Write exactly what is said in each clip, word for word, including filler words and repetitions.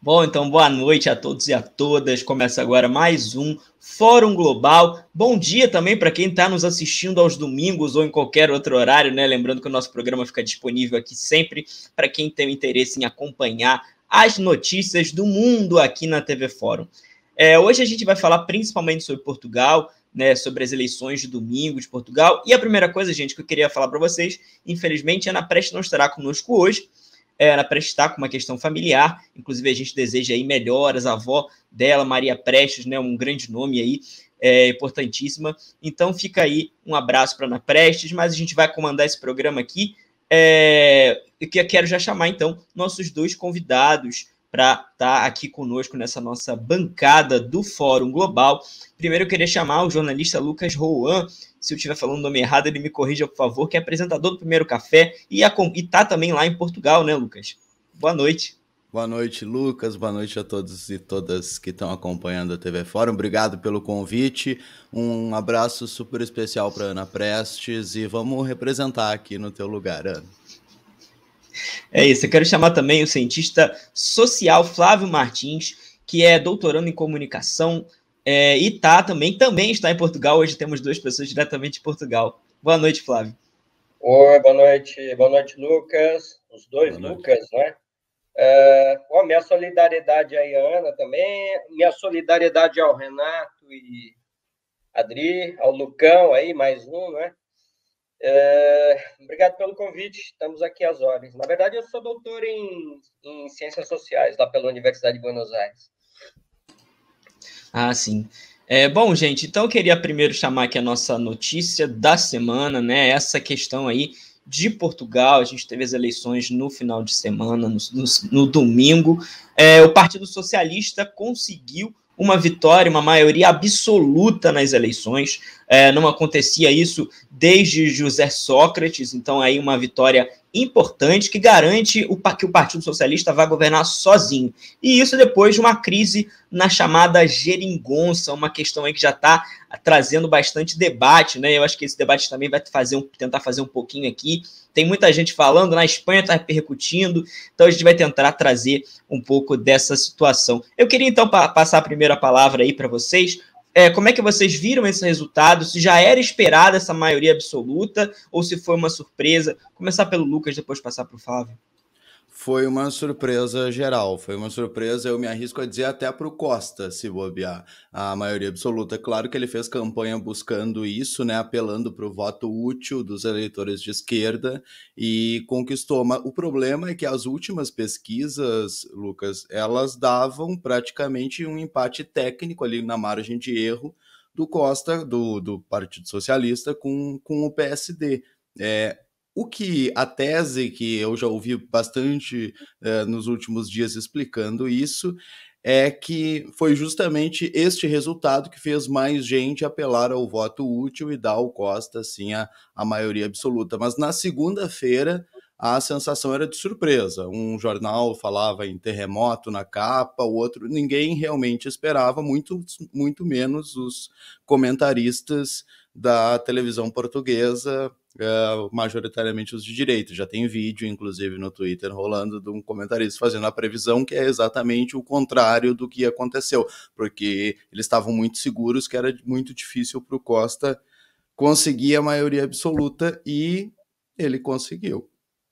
Bom, então boa noite a todos e a todas. Começa agora mais um Fórum Global. Bom dia também para quem está nos assistindo aos domingos ou em qualquer outro horário, né? Lembrando que o nosso programa fica disponível aqui sempre para quem tem interesse em acompanhar as notícias do mundo aqui na T V Fórum. É, hoje a gente vai falar principalmente sobre Portugal, né, sobre as eleições de domingo de Portugal. E a primeira coisa, gente, que eu queria falar para vocês, infelizmente, a Ana Prestes não estará conosco hoje. É, Ana Prestes está com uma questão familiar, inclusive a gente deseja aí melhoras, a avó dela, Maria Prestes, né, um grande nome aí, é, importantíssima. Então fica aí um abraço para Ana Prestes, mas a gente vai comandar esse programa aqui. É, eu quero já chamar, então, nossos dois convidados para estar tá aqui conosco nessa nossa bancada do Fórum Global. Primeiro eu queria chamar o jornalista Lucas Rouan. Se eu estiver falando o nome errado, ele me corrija, por favor, que é apresentador do Primeiro Café e está também lá em Portugal, né, Lucas? Boa noite. Boa noite, Lucas. Boa noite a todos e todas que estão acompanhando a T V Fórum. Obrigado pelo convite. Um abraço super especial para Ana Prestes e vamos representar aqui no teu lugar, Ana. É isso. Eu quero chamar também o cientista social Flávio Martins, que é doutorando em comunicação, É, e tá também, também está em Portugal. Hoje temos duas pessoas diretamente de Portugal. Boa noite, Flávio. Oi, boa noite. Boa noite, Lucas. Os dois Lucas, né? É, bom, minha solidariedade aí, Ana, também. Minha solidariedade ao Renato e Adri, ao Lucão aí, mais um, né? É, obrigado pelo convite. Estamos aqui às ordens. Na verdade, eu sou doutor em, em Ciências Sociais, lá pela Universidade de Buenos Aires. Ah, sim. É, bom, gente, então eu queria primeiro chamar aqui a nossa notícia da semana, né? Essa questão aí de Portugal. A gente teve as eleições no final de semana, no, no, no domingo. É, o Partido Socialista conseguiu uma vitória, uma maioria absoluta nas eleições. É, não acontecia isso desde José Sócrates, então aí uma vitória importante que garante o, que o Partido Socialista vai governar sozinho. E isso depois de uma crise na chamada geringonça, uma questão aí que já está trazendo bastante debate, né? Eu acho que esse debate também vai fazer um, tentar fazer um pouquinho aqui. Tem muita gente falando, na Espanha está repercutindo, então a gente vai tentar trazer um pouco dessa situação. Eu queria então pa- passar a primeira palavra aí para vocês. É, como é que vocês viram esse resultado? Se já era esperada essa maioria absoluta ou se foi uma surpresa? Começar pelo Lucas, depois passar para o Flávio. Foi uma surpresa geral, foi uma surpresa, eu me arrisco a dizer até para o Costa, se bobear, a maioria absoluta. Claro que ele fez campanha buscando isso, né, apelando para o voto útil dos eleitores de esquerda e conquistou. Mas o problema é que as últimas pesquisas, Lucas, elas davam praticamente um empate técnico ali na margem de erro do Costa, do, do Partido Socialista, com, com o P S D. É, O que a tese que eu já ouvi bastante uh, nos últimos dias explicando isso é que foi justamente este resultado que fez mais gente apelar ao voto útil e dar ao Costa assim a, a maioria absoluta. Mas na segunda-feira a sensação era de surpresa. Um jornal falava em terremoto na capa, o outro ninguém realmente esperava, muito, muito menos os comentaristas da televisão portuguesa, Uh, majoritariamente os de direita. Já tem vídeo, inclusive, no Twitter rolando de um comentarista fazendo a previsão que é exatamente o contrário do que aconteceu, porque eles estavam muito seguros que era muito difícil para o Costa conseguir a maioria absoluta e ele conseguiu.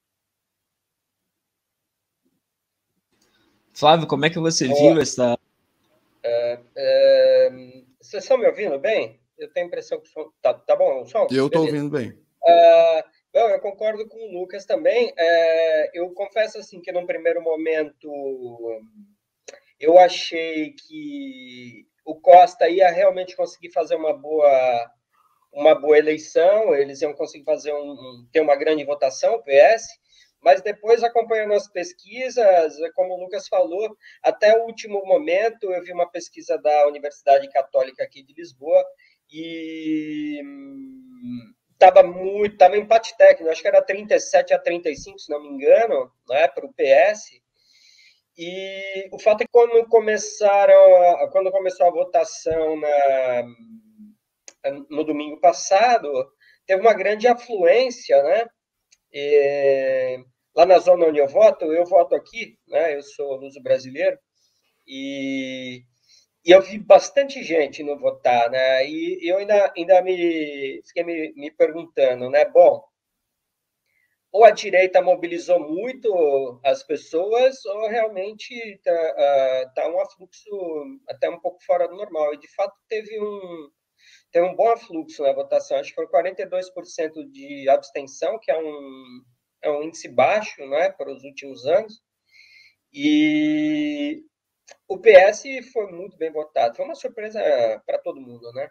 Flávio, como é que você oh, viu essa... É, é, vocês estão me ouvindo bem? Eu tenho a impressão que tá, tá bom o som? Eu estou ouvindo bem. Uh, bom, eu concordo com o Lucas também. Uh, eu confesso assim que num primeiro momento eu achei que o Costa ia realmente conseguir fazer uma boa uma boa eleição, eles iam conseguir fazer um, um ter uma grande votação, o P S, mas depois, acompanhando as pesquisas, como o Lucas falou, até o último momento eu vi uma pesquisa da Universidade Católica aqui de Lisboa e estava muito, estava empate técnico, acho que era trinta e sete a trinta e cinco, se não me engano, né, para o P S. E o fato é que quando começaram, a, quando começou a votação na, no domingo passado, teve uma grande afluência, né? E, lá na zona onde eu voto, eu voto aqui, né? Eu sou luso-brasileiro. E, e eu vi bastante gente não votar, né? E eu ainda, ainda me fiquei me, me perguntando, né? Bom, ou a direita mobilizou muito as pessoas, ou realmente está uh, tá um afluxo até um pouco fora do normal. E, de fato, teve um, teve um bom afluxo na votação. Acho que foi quarenta e dois por cento de abstenção, que é um, é um índice baixo, né, para os últimos anos. E o P S foi muito bem votado. Foi uma surpresa para todo mundo, né?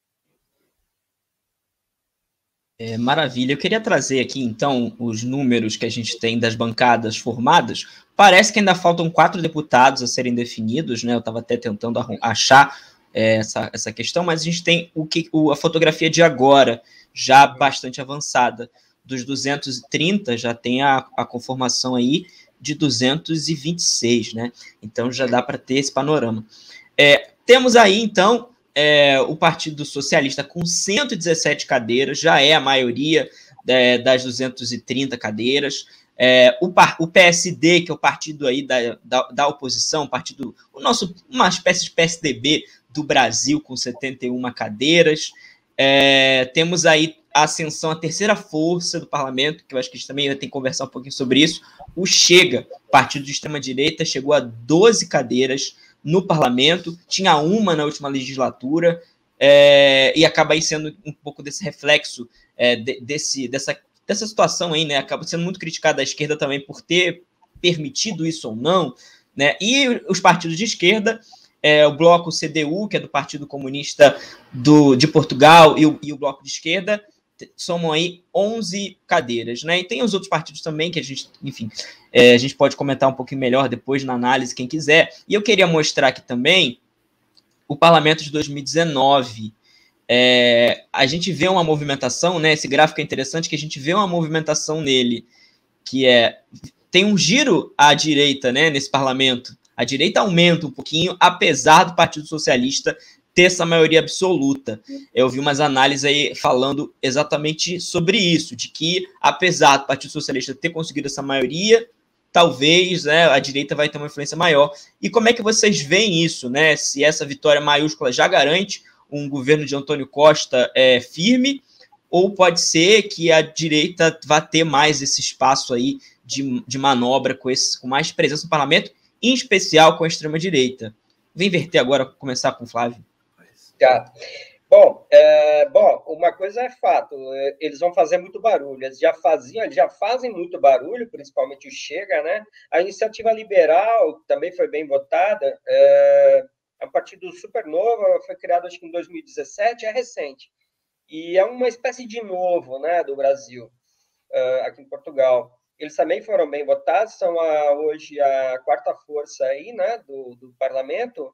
É, maravilha. Eu queria trazer aqui, então, os números que a gente tem das bancadas formadas. Parece que ainda faltam quatro deputados a serem definidos, né? Eu estava até tentando achar é, essa, essa questão, mas a gente tem o que, o, a fotografia de agora, já bastante avançada. Dos duzentos e trinta, já tem a, a conformação aí de duzentos e vinte e seis, né? Então já dá para ter esse panorama. É, temos aí, então, É, o Partido Socialista com cento e dezessete cadeiras, já é a maioria é, das duzentas e trinta cadeiras. É, o, o P S D, que é o partido aí da, da, da oposição, partido, o nosso, uma espécie de P S D B do Brasil, com setenta e uma cadeiras. É, temos aí a ascensão, a terceira força do parlamento, que eu acho que a gente também tem que conversar um pouquinho sobre isso. O Chega, partido de extrema-direita, chegou a doze cadeiras no parlamento, tinha uma na última legislatura, é, e acaba aí sendo um pouco desse reflexo é, de, desse, dessa, dessa situação aí, né? Acaba sendo muito criticada a esquerda também por ter permitido isso ou não, né? E os partidos de esquerda, é, o bloco C D U, que é do Partido Comunista do, de Portugal, e o, e o bloco de esquerda, somam aí onze cadeiras, né? E tem os outros partidos também que a gente, enfim, é, a gente pode comentar um pouquinho melhor depois na análise, quem quiser. E eu queria mostrar aqui também o parlamento de dois mil e dezenove. É, a gente vê uma movimentação, né? Esse gráfico é interessante, que a gente vê uma movimentação nele, que é, tem um giro à direita, né, nesse parlamento. A direita aumenta um pouquinho, apesar do Partido Socialista ter essa maioria absoluta. Eu vi umas análises aí falando exatamente sobre isso, de que, apesar do Partido Socialista ter conseguido essa maioria, talvez, né, a direita vai ter uma influência maior. E como é que vocês veem isso, né? Se essa vitória maiúscula já garante um governo de Antônio Costa é, firme, ou pode ser que a direita vá ter mais esse espaço aí de, de manobra com, esse, com mais presença no parlamento, em especial com a extrema-direita. Vem inverter agora, começar com o Flávio. Tá. Bom, é, bom, uma coisa é fato, eles vão fazer muito barulho, eles já faziam, eles já fazem muito barulho, principalmente o Chega, né? A Iniciativa Liberal também foi bem votada, é, é um partido super novo, foi criado acho que em dois mil e dezessete, é recente, e é uma espécie de novo, né, do Brasil, uh, aqui em Portugal. Eles também foram bem votados, são a, hoje a quarta força aí, né, do, do parlamento.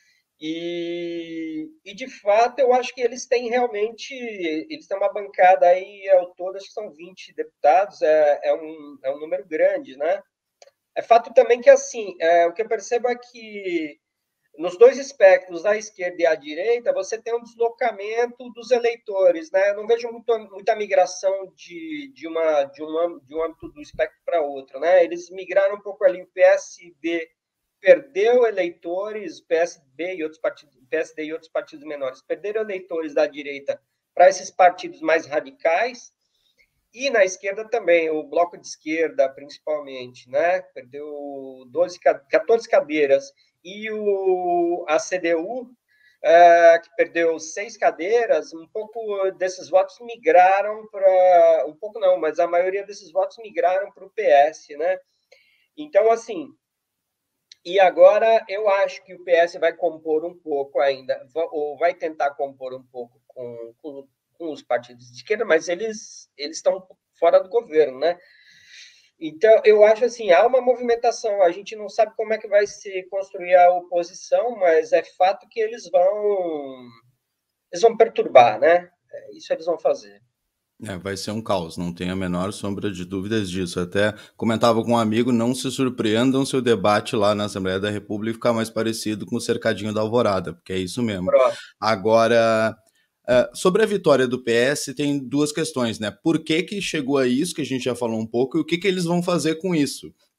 E, e, de fato, eu acho que eles têm realmente, eles têm uma bancada aí, ao todo, acho que são vinte deputados, é, é, um, é um número grande, né? É fato também que, assim, é, o que eu percebo é que nos dois espectros, da esquerda e à direita, você tem um deslocamento dos eleitores, né? Eu não vejo muito, muita migração de, de, uma, de, um, de um âmbito do espectro para outro, né? Eles migraram um pouco ali, o P S D perdeu eleitores, P S B e outros partidos, P S D e outros partidos menores, perderam eleitores da direita para esses partidos mais radicais, e na esquerda também, o bloco de esquerda, principalmente, né? Perdeu doze, quatorze cadeiras, e o, a C D U, é, que perdeu seis cadeiras, um pouco desses votos migraram para... Um pouco não, mas a maioria desses votos migraram para o P S, né? Então, assim... E agora eu acho que o P S vai compor um pouco ainda, ou vai tentar compor um pouco com, com, com os partidos de esquerda, mas eles eles estão fora do governo, né? Então, eu acho assim, há uma movimentação, a gente não sabe como é que vai se construir a oposição, mas é fato que eles vão eles vão perturbar, né? Isso eles vão fazer. É, vai ser um caos, não tenho a menor sombra de dúvidas disso. Até comentava com um amigo, não se surpreendam se o debate lá na Assembleia da República ficar mais parecido com o cercadinho da Alvorada, porque é isso mesmo. Pronto. Agora, uh, sobre a vitória do P S, tem duas questões, né? Por que que chegou a isso, que a gente já falou um pouco, e o que que eles vão fazer com isso?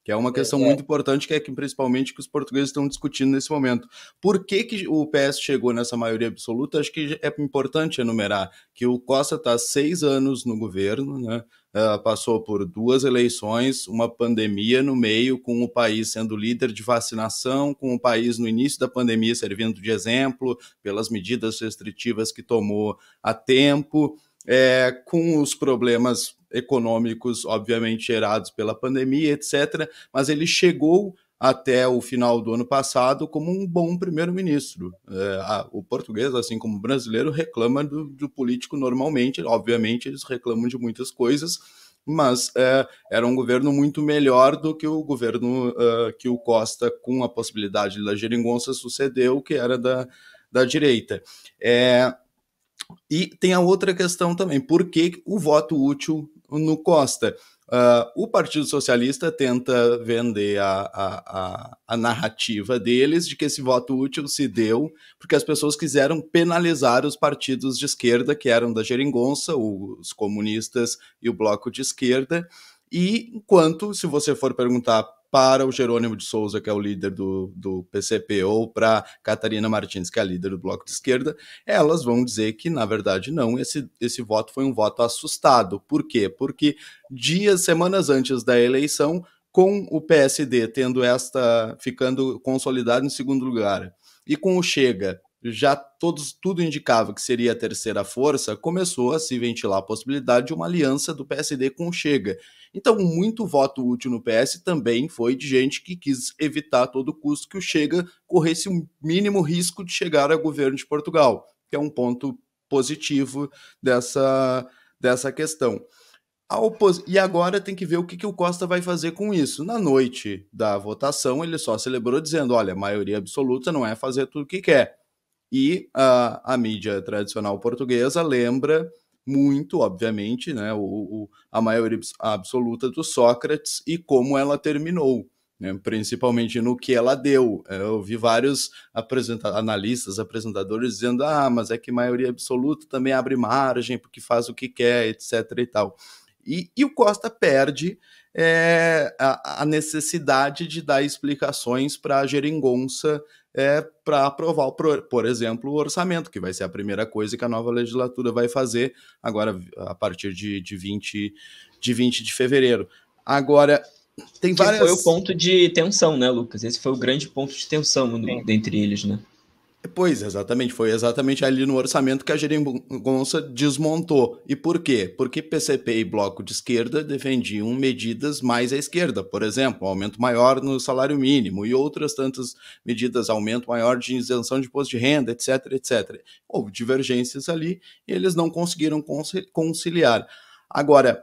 que é uma questão é, é. muito importante, que é que, principalmente que os portugueses estão discutindo nesse momento. Por que, que o P S chegou nessa maioria absoluta? Acho que é importante enumerar que o Costa está há seis anos no governo, né? Uh, passou por duas eleições, uma pandemia no meio, com o país sendo líder de vacinação, com o país no início da pandemia servindo de exemplo pelas medidas restritivas que tomou a tempo, é, com os problemas econômicos, obviamente, gerados pela pandemia, etcétera, mas ele chegou até o final do ano passado como um bom primeiro-ministro. É, a, o português, assim como o brasileiro, reclama do, do político normalmente, obviamente eles reclamam de muitas coisas, mas é, era um governo muito melhor do que o governo uh, que o Costa, com a possibilidade da geringonça, sucedeu, que era da, da direita. É, e tem a outra questão também, por que o voto útil no Costa? Uh, o Partido Socialista tenta vender a, a, a, a narrativa deles de que esse voto útil se deu porque as pessoas quiseram penalizar os partidos de esquerda, que eram da geringonça, os comunistas e o bloco de esquerda, e enquanto, se você for perguntar para o Jerônimo de Souza, que é o líder do, do P C P, ou para Catarina Martins, que é a líder do bloco de esquerda, elas vão dizer que, na verdade, não, esse, esse voto foi um voto assustado. Por quê? Porque dias, semanas antes da eleição, com o P S D tendo esta, ficando consolidado em segundo lugar, e com o Chega, já todos, tudo indicava que seria a terceira força, começou a se ventilar a possibilidade de uma aliança do P S D com o Chega. Então, muito voto útil no P S também foi de gente que quis evitar a todo custo que o Chega corresse um mínimo risco de chegar ao governo de Portugal, que é um ponto positivo dessa, dessa questão. A opos... E agora tem que ver o que, que o Costa vai fazer com isso. Na noite da votação, ele só celebrou dizendo, olha, a maioria absoluta não é fazer tudo o que quer. E a, a mídia tradicional portuguesa lembra muito, obviamente, né, o, o, a maioria absoluta do Sócrates e como ela terminou, né, principalmente no que ela deu. Eu vi vários apresenta- analistas, apresentadores dizendo, ah, mas é que maioria absoluta também abre margem porque faz o que quer, etc e tal. E, e o Costa perde é, a, a necessidade de dar explicações para a geringonça é, para aprovar, por, por exemplo, o orçamento, que vai ser a primeira coisa que a nova legislatura vai fazer agora a partir de, de, vinte, de vinte de fevereiro. Agora, tem que várias... foi o ponto de tensão, né, Lucas? Esse foi o grande ponto de tensão no, dentre eles, né? Pois, exatamente, foi exatamente ali no orçamento que a geringonça desmontou. E por quê? Porque P C P e Bloco de Esquerda defendiam medidas mais à esquerda, por exemplo, aumento maior no salário mínimo e outras tantas medidas, aumento maior de isenção de imposto de renda, etc, etcétera. Houve divergências ali e eles não conseguiram conciliar. Agora,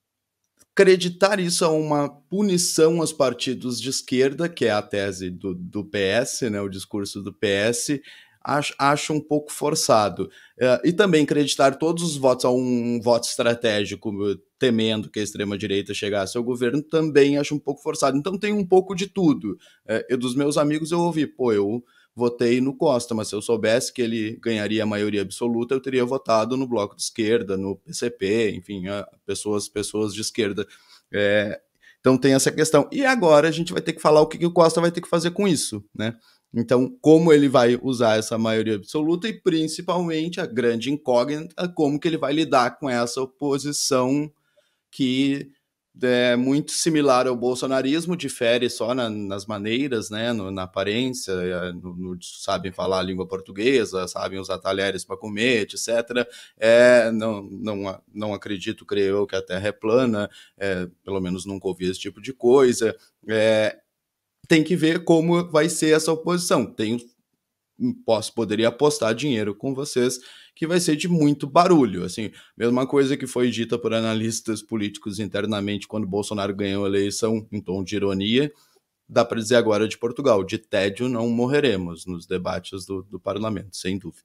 acreditar isso a uma punição aos partidos de esquerda, que é a tese do, do P S, né, o discurso do P S, acho, acho um pouco forçado. Uh, e também acreditar todos os votos a um, um voto estratégico, temendo que a extrema-direita chegasse ao governo, também acho um pouco forçado. Então tem um pouco de tudo. Uh, eu, dos meus amigos eu ouvi, pô, eu votei no Costa, mas se eu soubesse que ele ganharia a maioria absoluta, eu teria votado no Bloco de Esquerda, no P C P, enfim, pessoas, pessoas de esquerda. É, então tem essa questão. E agora a gente vai ter que falar o que, que o Costa vai ter que fazer com isso, né? Então, como ele vai usar essa maioria absoluta e, principalmente, a grande incógnita, como que ele vai lidar com essa oposição que é muito similar ao bolsonarismo, difere só na, nas maneiras, né, no, na aparência, no, no, sabem falar a língua portuguesa, sabem usar talheres para comer, etcétera. É, não, não, não acredito, creio eu, que a Terra é plana, é, pelo menos nunca ouvi esse tipo de coisa. É, tem que ver como vai ser essa oposição. Tenho, posso, poderia apostar dinheiro com vocês que vai ser de muito barulho, assim, mesma coisa que foi dita por analistas políticos internamente quando Bolsonaro ganhou a eleição, em tom de ironia, dá para dizer agora de Portugal, de tédio não morreremos nos debates do, do parlamento, sem dúvida.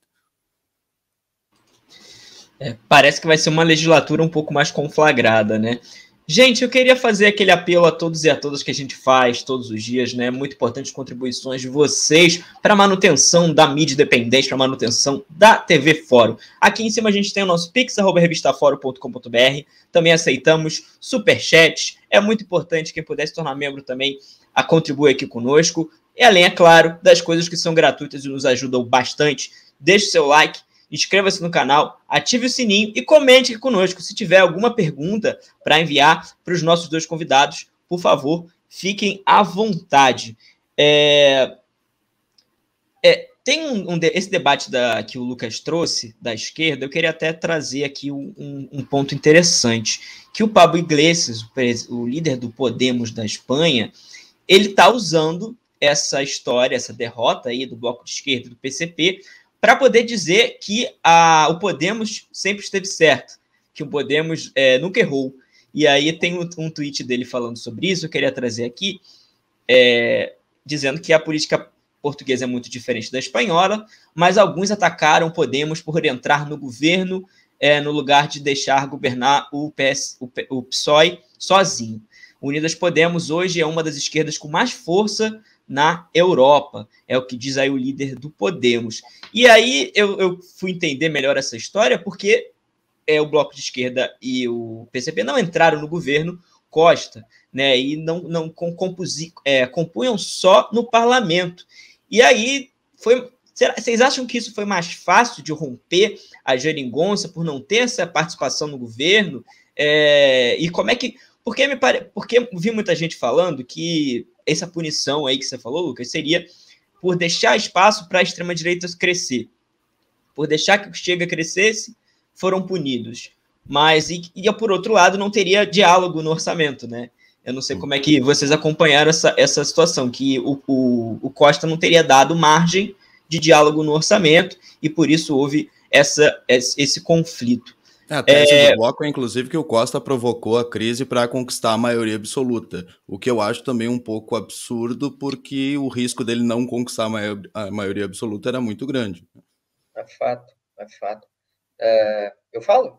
É, parece que vai ser uma legislatura um pouco mais conflagrada, né? Gente, eu queria fazer aquele apelo a todos e a todas que a gente faz todos os dias, né? Muito importante as contribuições de vocês para a manutenção da mídia independente, para a manutenção da T V Fórum. Aqui em cima a gente tem o nosso pix, arroba revistafórum ponto com ponto br. Também aceitamos superchats. É muito importante quem puder se tornar membro também a contribuir aqui conosco. E além, é claro, das coisas que são gratuitas e nos ajudam bastante. Deixe seu like, inscreva-se no canal, ative o sininho e comente aqui conosco. Se tiver alguma pergunta para enviar para os nossos dois convidados, por favor, fiquem à vontade. É... É, tem um, um, esse debate da, que o Lucas trouxe, da esquerda, eu queria até trazer aqui um, um, um ponto interessante, que o Pablo Iglesias, o, o líder do Podemos da Espanha, ele está usando essa história, essa derrota aí do Bloco de Esquerda, do P C P, para poder dizer que a, o Podemos sempre esteve certo, que o Podemos é, nunca errou. E aí tem um, um tweet dele falando sobre isso, eu queria trazer aqui, é, dizendo que a política portuguesa é muito diferente da espanhola, mas alguns atacaram o Podemos por entrar no governo é, no lugar de deixar governar o, P S, o, P, o P S O E sozinho. Unidas Podemos hoje é uma das esquerdas com mais força na Europa, é o que diz aí o líder do Podemos. E aí eu, eu fui entender melhor essa história, porque é, o Bloco de Esquerda e o P C P não entraram no governo Costa, né, e não, não compusi, é, compunham só no parlamento. E aí, foi, será, vocês acham que isso foi mais fácil de romper a geringonça por não ter essa participação no governo? É, e como é que... Porque, me pare, porque vi muita gente falando que essa punição aí que você falou, Lucas, seria por deixar espaço para a extrema-direita crescer. Por deixar que o Chega crescesse, foram punidos. Mas, e, e por outro lado, não teria diálogo no orçamento, né? Eu não sei como é que vocês acompanharam essa, essa situação, que o, o, o Costa não teria dado margem de diálogo no orçamento, e por isso houve essa, esse conflito. É, a tese é... do Bloco é, inclusive, que o Costa provocou a crise para conquistar a maioria absoluta, o que eu acho também um pouco absurdo, porque o risco dele não conquistar a, maior, a maioria absoluta era muito grande. É fato, é fato. É, eu falo?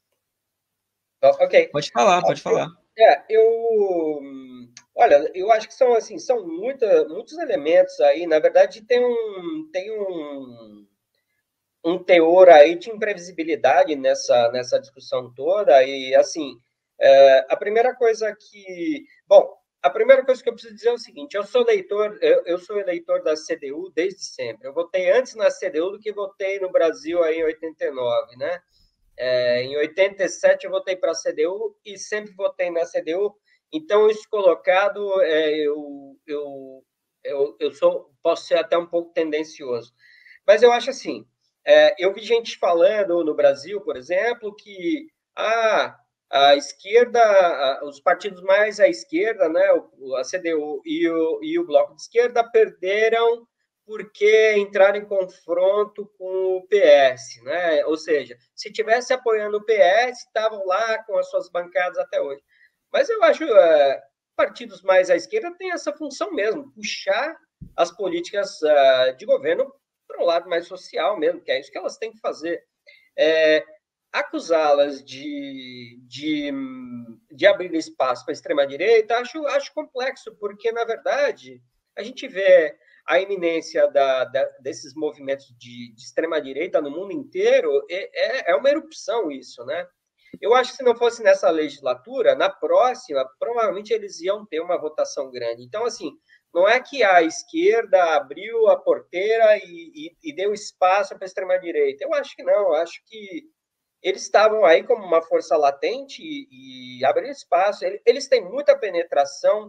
Ok. Pode falar, pode falar. É, eu... Olha, eu acho que são, assim, são muita, muitos elementos aí. Na verdade, tem um... Tem um um teor aí de imprevisibilidade nessa, nessa discussão toda, e, assim, é, a primeira coisa que... Bom, a primeira coisa que eu preciso dizer é o seguinte, eu sou eleitor, eu, eu sou eleitor da C D U desde sempre. Eu votei antes na C D U do que votei no Brasil aí em oitenta e nove, né? É, em oitenta e sete eu votei para a C D U e sempre votei na C D U, então isso colocado, é, eu, eu, eu, eu sou, posso ser até um pouco tendencioso. Mas eu acho assim, É, eu vi gente falando no Brasil, por exemplo, que ah, a esquerda, os partidos mais à esquerda, né, a C D U e o, e o Bloco de Esquerda perderam porque entraram em confronto com o P S, né? Ou seja, se tivesse apoiando o P S, estavam lá com as suas bancadas até hoje. Mas eu acho que é, partidos mais à esquerda têm essa função mesmo, puxar as políticas uh, de governo para um lado mais social mesmo, que é isso que elas têm que fazer. É, acusá-las de, de, de abrir espaço para a extrema-direita, acho, acho complexo, porque, na verdade, a gente vê a iminência da, da, desses movimentos de, de extrema-direita no mundo inteiro, é, é uma erupção isso, né? Eu acho que se não fosse nessa legislatura, na próxima, provavelmente eles iam ter uma votação grande. Então, assim, não é que a esquerda abriu a porteira e, e, e deu espaço para a extrema-direita. Eu acho que não. Eu acho que eles estavam aí como uma força latente e, e abriram espaço. Eles têm muita penetração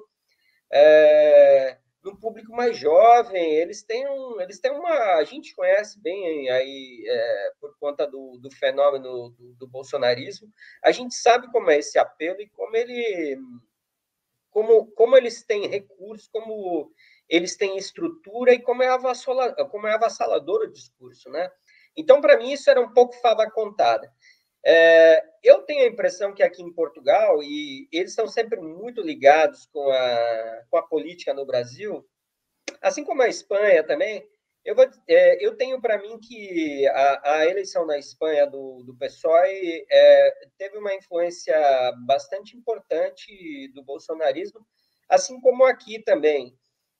é, no público mais jovem. Eles têm, um, eles têm uma... A gente conhece bem aí, é, por conta do, do fenômeno do, do bolsonarismo. A gente sabe como é esse apelo e como ele... Como, como eles têm recursos, como eles têm estrutura e como é avassalador, como é avassalador o discurso, né? Então, para mim, isso era um pouco fava contada. É, eu tenho a impressão que aqui em Portugal, e eles estão sempre muito ligados com a, com a política no Brasil, assim como a Espanha também, Eu, vou, é, eu tenho para mim que a, a eleição na Espanha do, do P SOE é, teve uma influência bastante importante do bolsonarismo, assim como aqui também.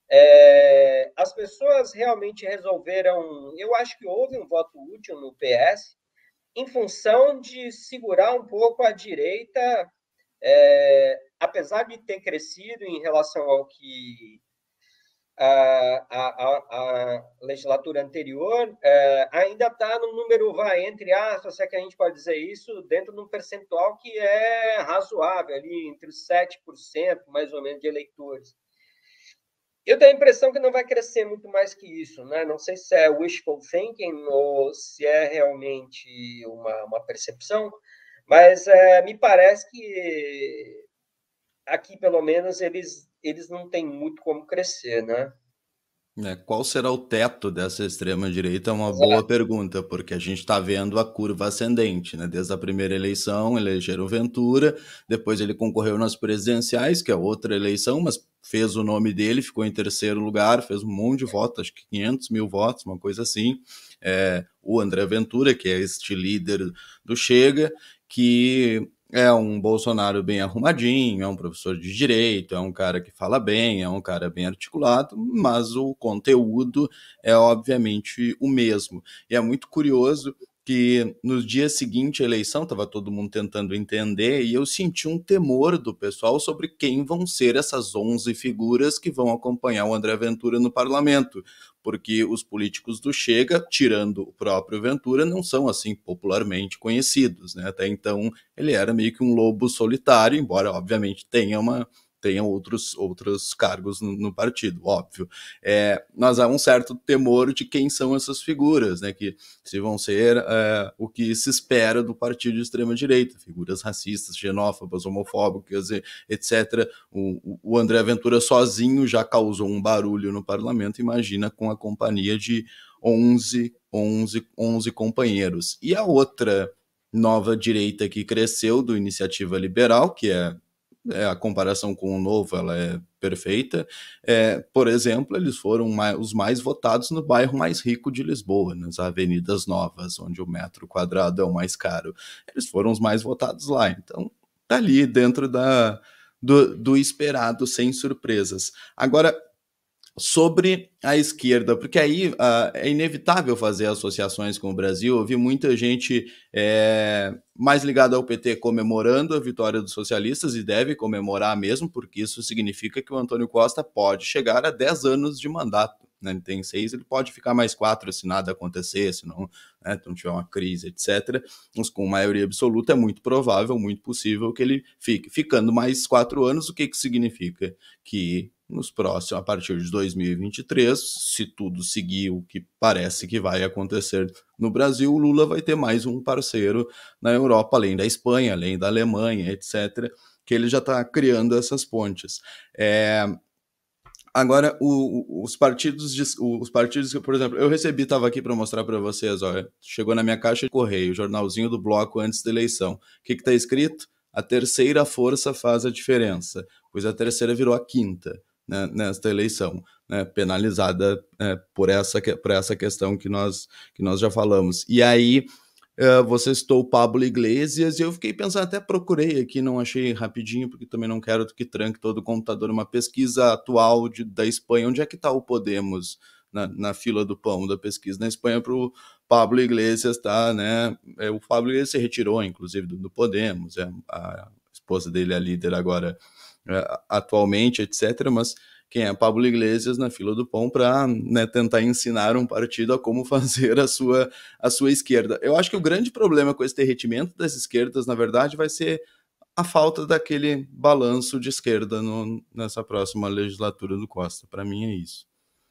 É, as pessoas realmente resolveram... Eu acho que houve um voto útil no P S em função de segurar um pouco a direita, é, apesar de ter crescido em relação ao que a, a, a legislatura anterior, é, ainda está no número, vai, entre aspas, se é que a gente pode dizer isso, dentro de um percentual que é razoável, ali entre os sete por cento, mais ou menos, de eleitores. Eu tenho a impressão que não vai crescer muito mais que isso, né? Não sei se é wishful thinking ou se é realmente uma, uma percepção, mas é, me parece que aqui, pelo menos, eles, eles não têm muito como crescer, né? É, qual será o teto dessa extrema-direita? É uma Exato. boa pergunta, porque a gente está vendo a curva ascendente, né? Desde a primeira eleição, elegeram Ventura, depois ele concorreu nas presidenciais, que é outra eleição, mas fez o nome dele, ficou em terceiro lugar, fez um monte de votos, acho que quinhentos mil votos, uma coisa assim. É, o André Ventura, que é este líder do Chega, que... é um Bolsonaro bem arrumadinho, é um professor de direito, é um cara que fala bem, é um cara bem articulado, mas o conteúdo é obviamente o mesmo. E é muito curioso que no dia seguinte à eleição, estava todo mundo tentando entender, e eu senti um temor do pessoal sobre quem vão ser essas onze figuras que vão acompanhar o André Ventura no parlamento, porque os políticos do Chega, tirando o próprio Ventura, não são assim popularmente conhecidos, né? Até então ele era meio que um lobo solitário, embora obviamente tenha uma tenha outros, outros cargos no, no partido, óbvio. É, mas há um certo temor de quem são essas figuras, né, que se vão ser é, o que se espera do partido de extrema-direita, figuras racistas, xenófobas, homofóbicas, etcétera. O, o André Ventura sozinho já causou um barulho no parlamento, imagina com a companhia de onze, onze, onze companheiros. E a outra nova direita que cresceu do Iniciativa Liberal, que é É, a comparação com o Novo ela é perfeita. É, por exemplo, eles foram mais, os mais votados no bairro mais rico de Lisboa, nas Avenidas Novas, onde o metro quadrado é o mais caro. Eles foram os mais votados lá. Então, tá ali dentro da, do, do esperado, sem surpresas. Agora, sobre a esquerda, porque aí uh, é inevitável fazer associações com o Brasil. Eu vi muita gente é, mais ligada ao P T comemorando a vitória dos socialistas, e deve comemorar mesmo, porque isso significa que o Antônio Costa pode chegar a dez anos de mandato, né? Ele tem seis, ele pode ficar mais quatro se nada acontecer, se não, né, não tiver uma crise, etcétera. Mas com maioria absoluta é muito provável, muito possível que ele fique. Ficando mais quatro anos, o que que significa? Que nos próximos, a partir de dois mil e vinte e três, se tudo seguir o que parece que vai acontecer no Brasil, o Lula vai ter mais um parceiro na Europa, além da Espanha, além da Alemanha, etcétera, que ele já está criando essas pontes. É... Agora, o, os partidos, de, os partidos que, por exemplo, eu recebi, estava aqui para mostrar para vocês, ó, chegou na minha caixa de correio, o jornalzinho do bloco antes da eleição. O que está escrito? A terceira força faz a diferença, pois a terceira virou a quinta, né, nesta eleição, né, penalizada é, por, essa, por essa questão que nós, que nós já falamos. E aí, uh, você citou o Pablo Iglesias, e eu fiquei pensando, até procurei aqui, não achei rapidinho, porque também não quero que tranque todo o computador, uma pesquisa atual de, da Espanha. Onde é que está o Podemos na, na fila do pão da pesquisa? Na Espanha, para o Pablo Iglesias, tá, né? É, o Pablo Iglesias se retirou, inclusive, do, do Podemos, é, a esposa dele é líder agora, atualmente, etcétera, mas quem é Pablo Iglesias na fila do pão para, né, tentar ensinar um partido a como fazer a sua, a sua esquerda. Eu acho que o grande problema com esse derretimento das esquerdas, na verdade, vai ser a falta daquele balanço de esquerda no, nessa próxima legislatura do Costa. Para mim é isso.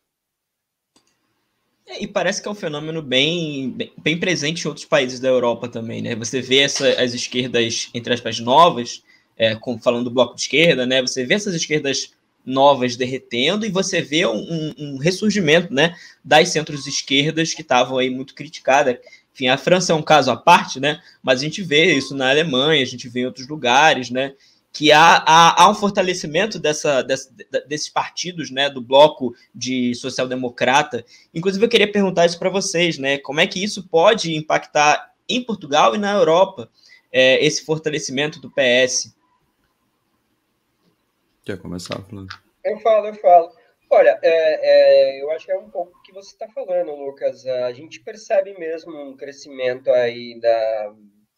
É, e parece que é um fenômeno bem, bem, bem presente em outros países da Europa também, né? Você vê essa, as esquerdas, entre aspas, novas, É, com, falando do bloco de esquerda, né, você vê essas esquerdas novas derretendo e você vê um, um, um ressurgimento, né, das centros-esquerdas que estavam aí muito criticadas. Enfim, a França é um caso à parte, né, mas a gente vê isso na Alemanha, a gente vê em outros lugares, né, que há, há, há um fortalecimento dessa, dessa, desses partidos, né, do bloco de social-democrata. Inclusive, eu queria perguntar isso para vocês, né, como é que isso pode impactar em Portugal e na Europa, é, esse fortalecimento do P S? Quer começar, Flávio? Eu falo, eu falo. Olha, é, é, eu acho que é um pouco o que você está falando, Lucas. A gente percebe mesmo um crescimento aí da...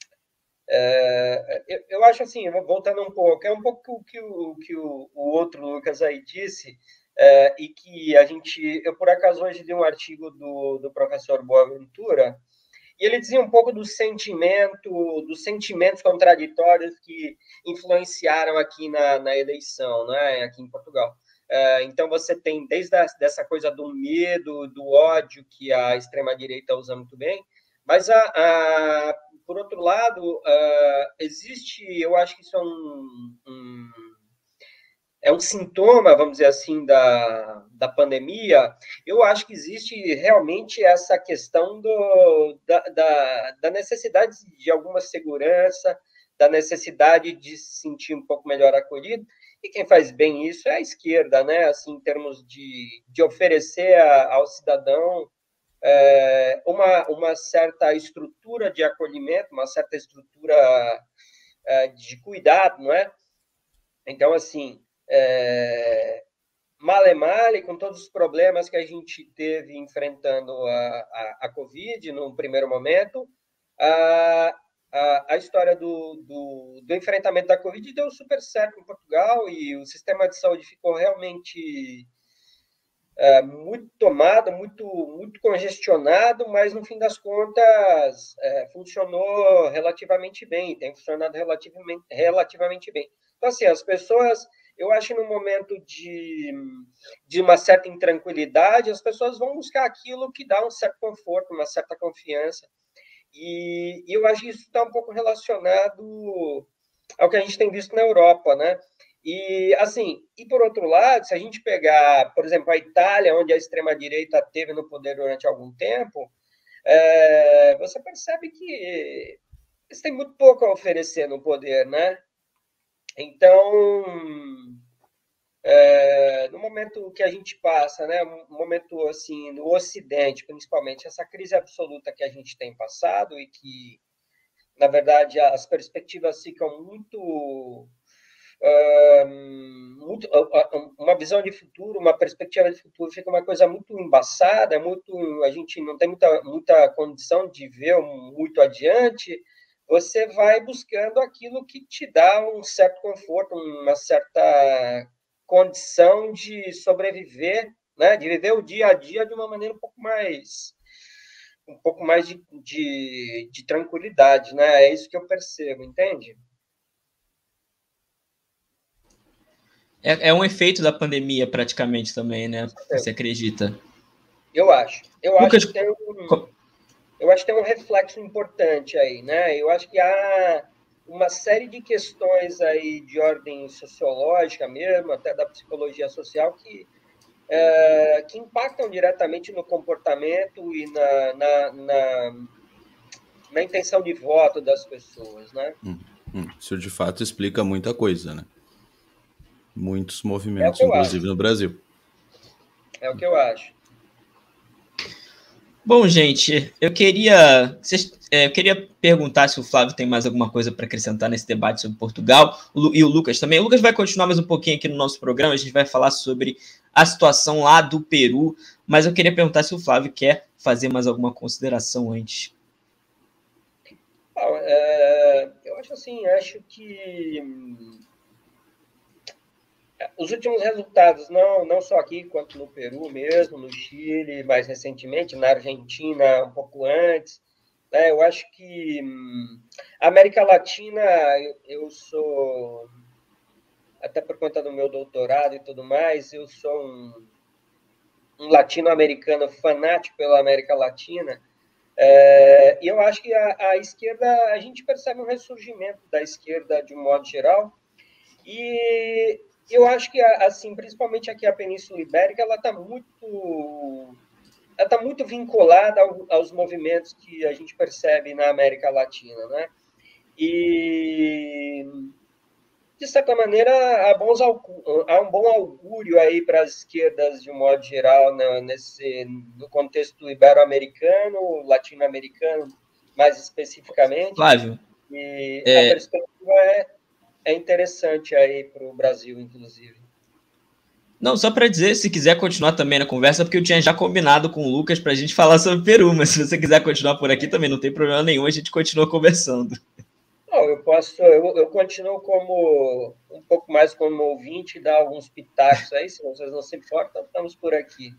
É, eu, eu acho assim, voltando um pouco, é um pouco o que o, que o, o outro Lucas aí disse, é, e que a gente... Eu, por acaso, hoje li um artigo do, do professor Boaventura, e ele dizia um pouco do sentimento, dos sentimentos contraditórios que influenciaram aqui na, na eleição, né, aqui em Portugal. Uh, então, você tem desde a, dessa coisa do medo, do ódio, que a extrema-direita usa muito bem, mas, a, a, por outro lado, uh, existe, eu acho que isso é um, um, é um sintoma, vamos dizer assim, da, da pandemia. Eu acho que existe realmente essa questão do, da, da, da necessidade de alguma segurança, da necessidade de se sentir um pouco melhor acolhido. E quem faz bem isso é a esquerda, né? Assim, em termos de, de oferecer a, ao cidadão é, uma, uma certa estrutura de acolhimento, uma certa estrutura é, de cuidado, não é? Então, assim, é, male male, com todos os problemas que a gente teve enfrentando a, a, a Covid no primeiro momento, a, a, a história do, do, do enfrentamento da Covid deu super certo em Portugal e o sistema de saúde ficou realmente é, muito tomado, muito, muito congestionado, mas no fim das contas é, funcionou relativamente bem, tem funcionado relativamente, relativamente bem. Então, assim, as pessoas, eu acho que no momento de, de uma certa intranquilidade, as pessoas vão buscar aquilo que dá um certo conforto, uma certa confiança. E, e eu acho que isso está um pouco relacionado ao que a gente tem visto na Europa, né? E, assim, e por outro lado, se a gente pegar, por exemplo, a Itália, onde a extrema-direita teve no poder durante algum tempo, é, você percebe que eles têm muito pouco a oferecer no poder, né? Então, é, no momento que a gente passa, né, um momento assim, no Ocidente, principalmente, essa crise absoluta que a gente tem passado e que, na verdade, as perspectivas ficam muito, um, muito uma visão de futuro, uma perspectiva de futuro fica uma coisa muito embaçada, muito, a gente não tem muita, muita condição de ver muito adiante. Você vai buscando aquilo que te dá um certo conforto, uma certa condição de sobreviver, né? De viver o dia a dia de uma maneira um pouco mais um pouco mais de, de, de tranquilidade, né? É isso que eu percebo, entende? É, é um efeito da pandemia praticamente também, né? Você acredita? Eu acho. Eu Lucas, acho que tem um, eu acho que tem um reflexo importante aí, né? Eu acho que há uma série de questões aí de ordem sociológica mesmo, até da psicologia social, que, é, que impactam diretamente no comportamento e na, na, na, na intenção de voto das pessoas, né? Hum, hum. Isso de fato explica muita coisa, né? Muitos movimentos, é inclusive acho. no Brasil. É o que eu acho. Bom, gente, eu queria, é, eu queria perguntar se o Flávio tem mais alguma coisa para acrescentar nesse debate sobre Portugal, e o Lucas também. O Lucas vai continuar mais um pouquinho aqui no nosso programa, a gente vai falar sobre a situação lá do Peru, mas eu queria perguntar se o Flávio quer fazer mais alguma consideração antes. Ah, é, eu acho assim, acho que os últimos resultados, não, não só aqui, quanto no Peru mesmo, no Chile, mais recentemente, na Argentina, um pouco antes, né, eu acho que hum, a América Latina, eu, eu sou, até por conta do meu doutorado e tudo mais, eu sou um, um latino-americano fanático pela América Latina, é, e eu acho que a, a esquerda, a gente percebe um ressurgimento da esquerda de um modo geral, e eu acho que, assim, principalmente aqui a Península Ibérica, ela está muito, ela tá muito vinculada ao, aos movimentos que a gente percebe na América Latina, né? E, de certa maneira, há, bons, há um bom augúrio aí para as esquerdas, de um modo geral, né, nesse, no contexto ibero-americano, latino-americano, mais especificamente. Flávio, e é... a perspectiva é, é interessante aí para o Brasil, inclusive. Não, só para dizer, se quiser continuar também na conversa, porque eu tinha já combinado com o Lucas para a gente falar sobre Peru, mas se você quiser continuar por aqui também, não tem problema nenhum, a gente continua conversando. Não, eu posso, eu, eu continuo como um pouco mais como ouvinte, dar alguns pitacos aí, se vocês não se importam, estamos por aqui.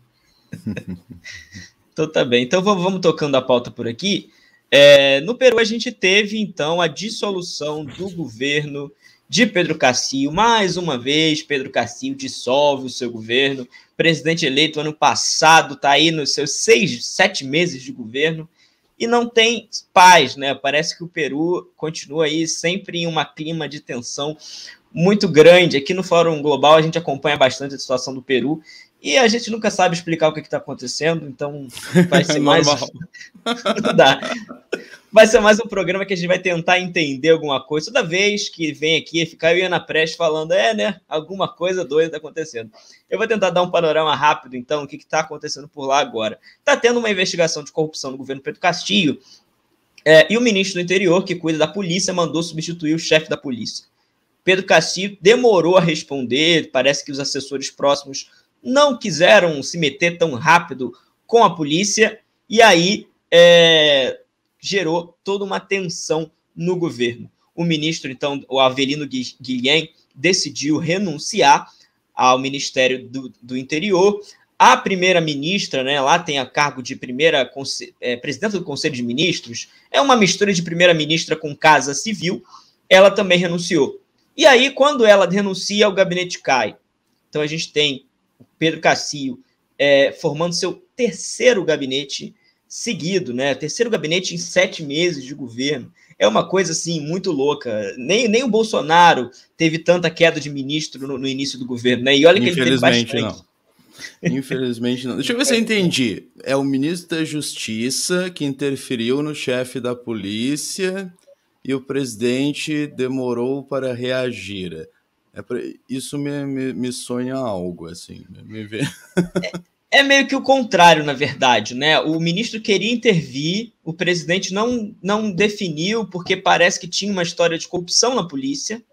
Então tá bem. Então vamos, vamos tocando a pauta por aqui. É, no Peru a gente teve então a dissolução do governo de Pedro Castillo. Mais uma vez, Pedro Castillo dissolve o seu governo. Presidente eleito ano passado, está aí nos seus seis, sete meses de governo. E não tem paz, né? Parece que o Peru continua aí sempre em um clima de tensão muito grande. Aqui no Fórum Global a gente acompanha bastante a situação do Peru e a gente nunca sabe explicar o que está acontecendo, então vai ser mais... Não dá. Vai ser mais um programa que a gente vai tentar entender alguma coisa. Toda vez que vem aqui, ficar eu e Ana Prestes falando, é, né, alguma coisa doida está acontecendo. Eu vou tentar dar um panorama rápido, então, do que está acontecendo por lá agora. Está tendo uma investigação de corrupção no governo Pedro Castillo, é, e o ministro do Interior, que cuida da polícia, mandou substituir o chefe da polícia. Pedro Castillo demorou a responder, parece que os assessores próximos não quiseram se meter tão rápido com a polícia, e aí é, gerou toda uma tensão no governo. O ministro, então, o Avelino Guilhem, decidiu renunciar ao Ministério do, do Interior. A primeira-ministra, né, lá tem a cargo de primeira é, presidenta do Conselho de Ministros, é uma mistura de primeira-ministra com Casa Civil, ela também renunciou. E aí, quando ela renuncia, o gabinete cai. Então, a gente tem o Pedro Castillo é, formando seu terceiro gabinete seguido, né? Terceiro gabinete em sete meses de governo. É uma coisa, assim, muito louca. Nem, nem o Bolsonaro teve tanta queda de ministro no, no início do governo, né? E olha que ele teve bastante. Não. Infelizmente não. Deixa eu ver se eu entendi. É o ministro da Justiça que interferiu no chefe da polícia e o presidente demorou para reagir. É pra... Isso me, me, me sonha algo, assim. Me vê... é, é meio que o contrário, na verdade, né? O ministro queria intervir, o presidente não, não definiu, porque parece que tinha uma história de corrupção na polícia.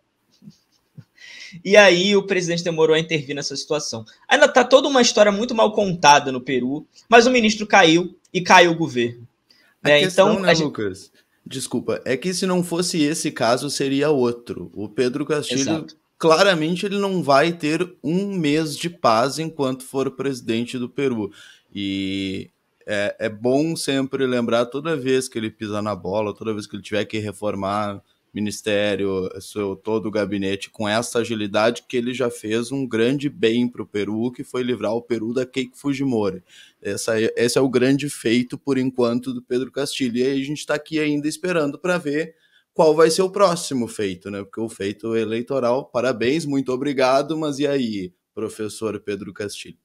E aí o presidente demorou a intervir nessa situação. Ainda está toda uma história muito mal contada no Peru, mas o ministro caiu e caiu o governo. A né? questão, Então, né, a gente... Lucas? Desculpa, é que se não fosse esse caso, seria outro. O Pedro Castillo, Exato. claramente, ele não vai ter um mês de paz enquanto for presidente do Peru. E é, é bom sempre lembrar, toda vez que ele pisar na bola, toda vez que ele tiver que reformar ministério, seu, todo o gabinete, com essa agilidade, que ele já fez um grande bem para o Peru, que foi livrar o Peru da Keiko Fujimori. Essa, esse é o grande feito, por enquanto, do Pedro Castillo. E aí a gente está aqui ainda esperando para ver qual vai ser o próximo feito, né? Porque o feito eleitoral, parabéns, muito obrigado, mas e aí, professor Pedro Castillo?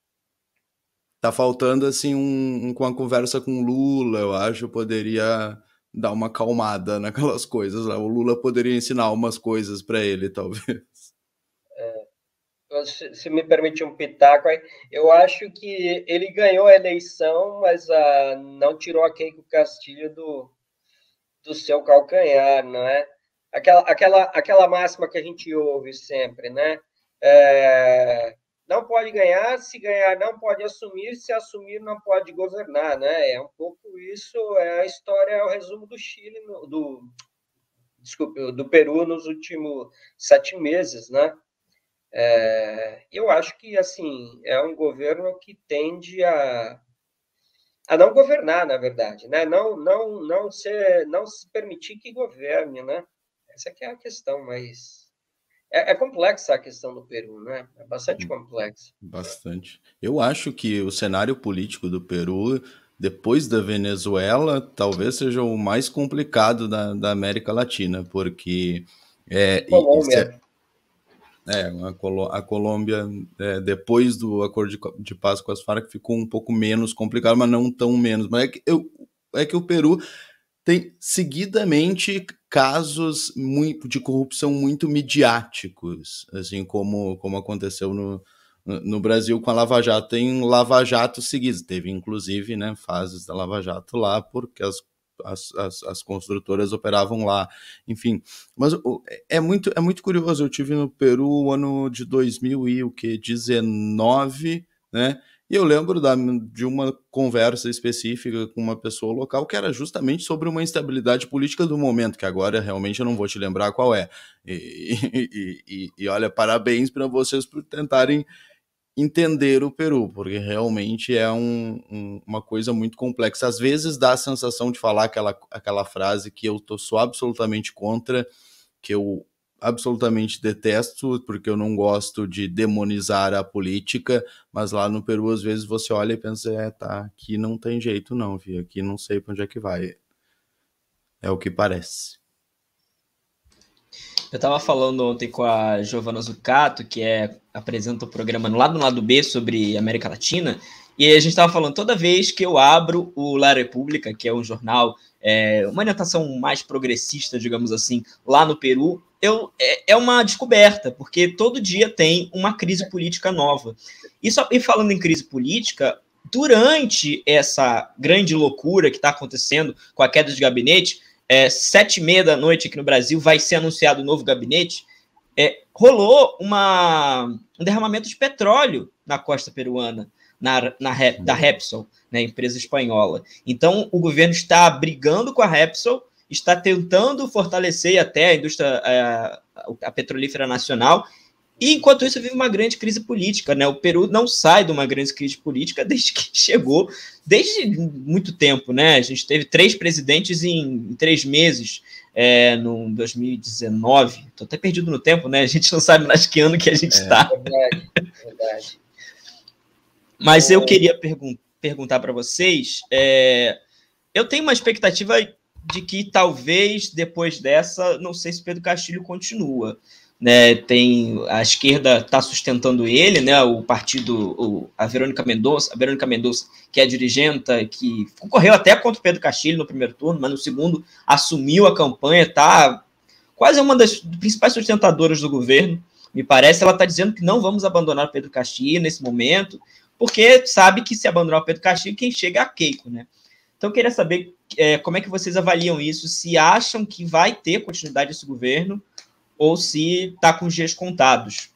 Tá faltando, assim, um, um, com a conversa com o Lula, eu acho, poderia dar uma acalmada naquelas coisas lá. O Lula poderia ensinar umas coisas para ele, talvez. É, se, se me permite um pitaco aí, eu acho que ele ganhou a eleição, mas ah, não tirou a Keiko Castillo do, do seu calcanhar, não é? Aquela, aquela, aquela máxima que a gente ouve sempre, né? É, não pode ganhar, se ganhar não pode assumir, se assumir não pode governar, né? É um pouco isso, é a história, é o resumo do Chile, no, do, desculpe, do Peru nos últimos sete meses, né? É, eu acho que, assim, é um governo que tende a, a não governar, na verdade, né? Não, não, não, ser, não se permitir que governe, né? Essa aqui é a questão, mas... É, é complexa a questão do Peru, né? É bastante complexa. Bastante. Eu acho que o cenário político do Peru, depois da Venezuela, talvez seja o mais complicado da, da América Latina, porque... É, Colômbia. É, a, Colô- a Colômbia, é, depois do acordo de, de paz com as Farc, ficou um pouco menos complicado, mas não tão menos. Mas é que, eu, é que o Peru tem seguidamente casos muito, de corrupção muito midiáticos, assim como, como aconteceu no, no Brasil com a Lava Jato. Tem Lava Jato seguidos, teve inclusive, né, fases da Lava Jato lá, porque as, as, as, as construtoras operavam lá, enfim. Mas é muito, é muito curioso, eu tive no Peru o ano de dois mil e dezenove, né, e eu lembro da, de uma conversa específica com uma pessoa local que era justamente sobre uma instabilidade política do momento, que agora realmente eu não vou te lembrar qual é. E, e, e, e olha, parabéns para vocês por tentarem entender o Peru, porque realmente é um, um, uma coisa muito complexa. Às vezes dá a sensação de falar aquela, aquela frase que eu tô, sou absolutamente contra, que eu absolutamente detesto, porque eu não gosto de demonizar a política, mas lá no Peru, às vezes, você olha e pensa, é, tá, aqui não tem jeito não, vi, aqui não sei para onde é que vai. É o que parece. Eu estava falando ontem com a Giovana Zucato, que é, apresenta o programa no Lado no Lado B sobre América Latina, e a gente estava falando, toda vez que eu abro o La República, que é um jornal, é, uma orientação mais progressista, digamos assim, lá no Peru, eu, é, é uma descoberta, porque todo dia tem uma crise política nova. E, só, e falando em crise política, durante essa grande loucura que está acontecendo com a queda de gabinete, é, sete e meia da noite aqui no Brasil vai ser anunciado o novo gabinete, é, rolou uma, um derramamento de petróleo na costa peruana, na, na, da Repsol, né, empresa espanhola. Então, o governo está brigando com a Repsol, está tentando fortalecer até a indústria, a, a petrolífera nacional, e, enquanto isso, vive uma grande crise política, né? O Peru não sai de uma grande crise política desde que chegou, desde muito tempo, né? A gente teve três presidentes em, em três meses, é, no dois mil e dezenove. Estou até perdido no tempo, né? A gente não sabe mais que ano que a gente está. É verdade, é verdade. Mas eu queria pergun- perguntar para vocês, é, eu tenho uma expectativa de que talvez depois dessa, não sei se Pedro Castilho continua. Né, tem a esquerda está sustentando ele, né, o partido, o, a Verônica Mendonça, a Verônica Mendonça, que é a dirigenta, que concorreu até contra o Pedro Castilho no primeiro turno, mas no segundo assumiu a campanha, está quase uma das principais sustentadoras do governo, me parece. Ela está dizendo que não vamos abandonar o Pedro Castilho nesse momento, porque sabe que se abandonar o Pedro Castilho, quem chega é a Keiko, né? Então eu queria saber é, como é que vocês avaliam isso, se acham que vai ter continuidade desse governo, ou se está com os dias contados.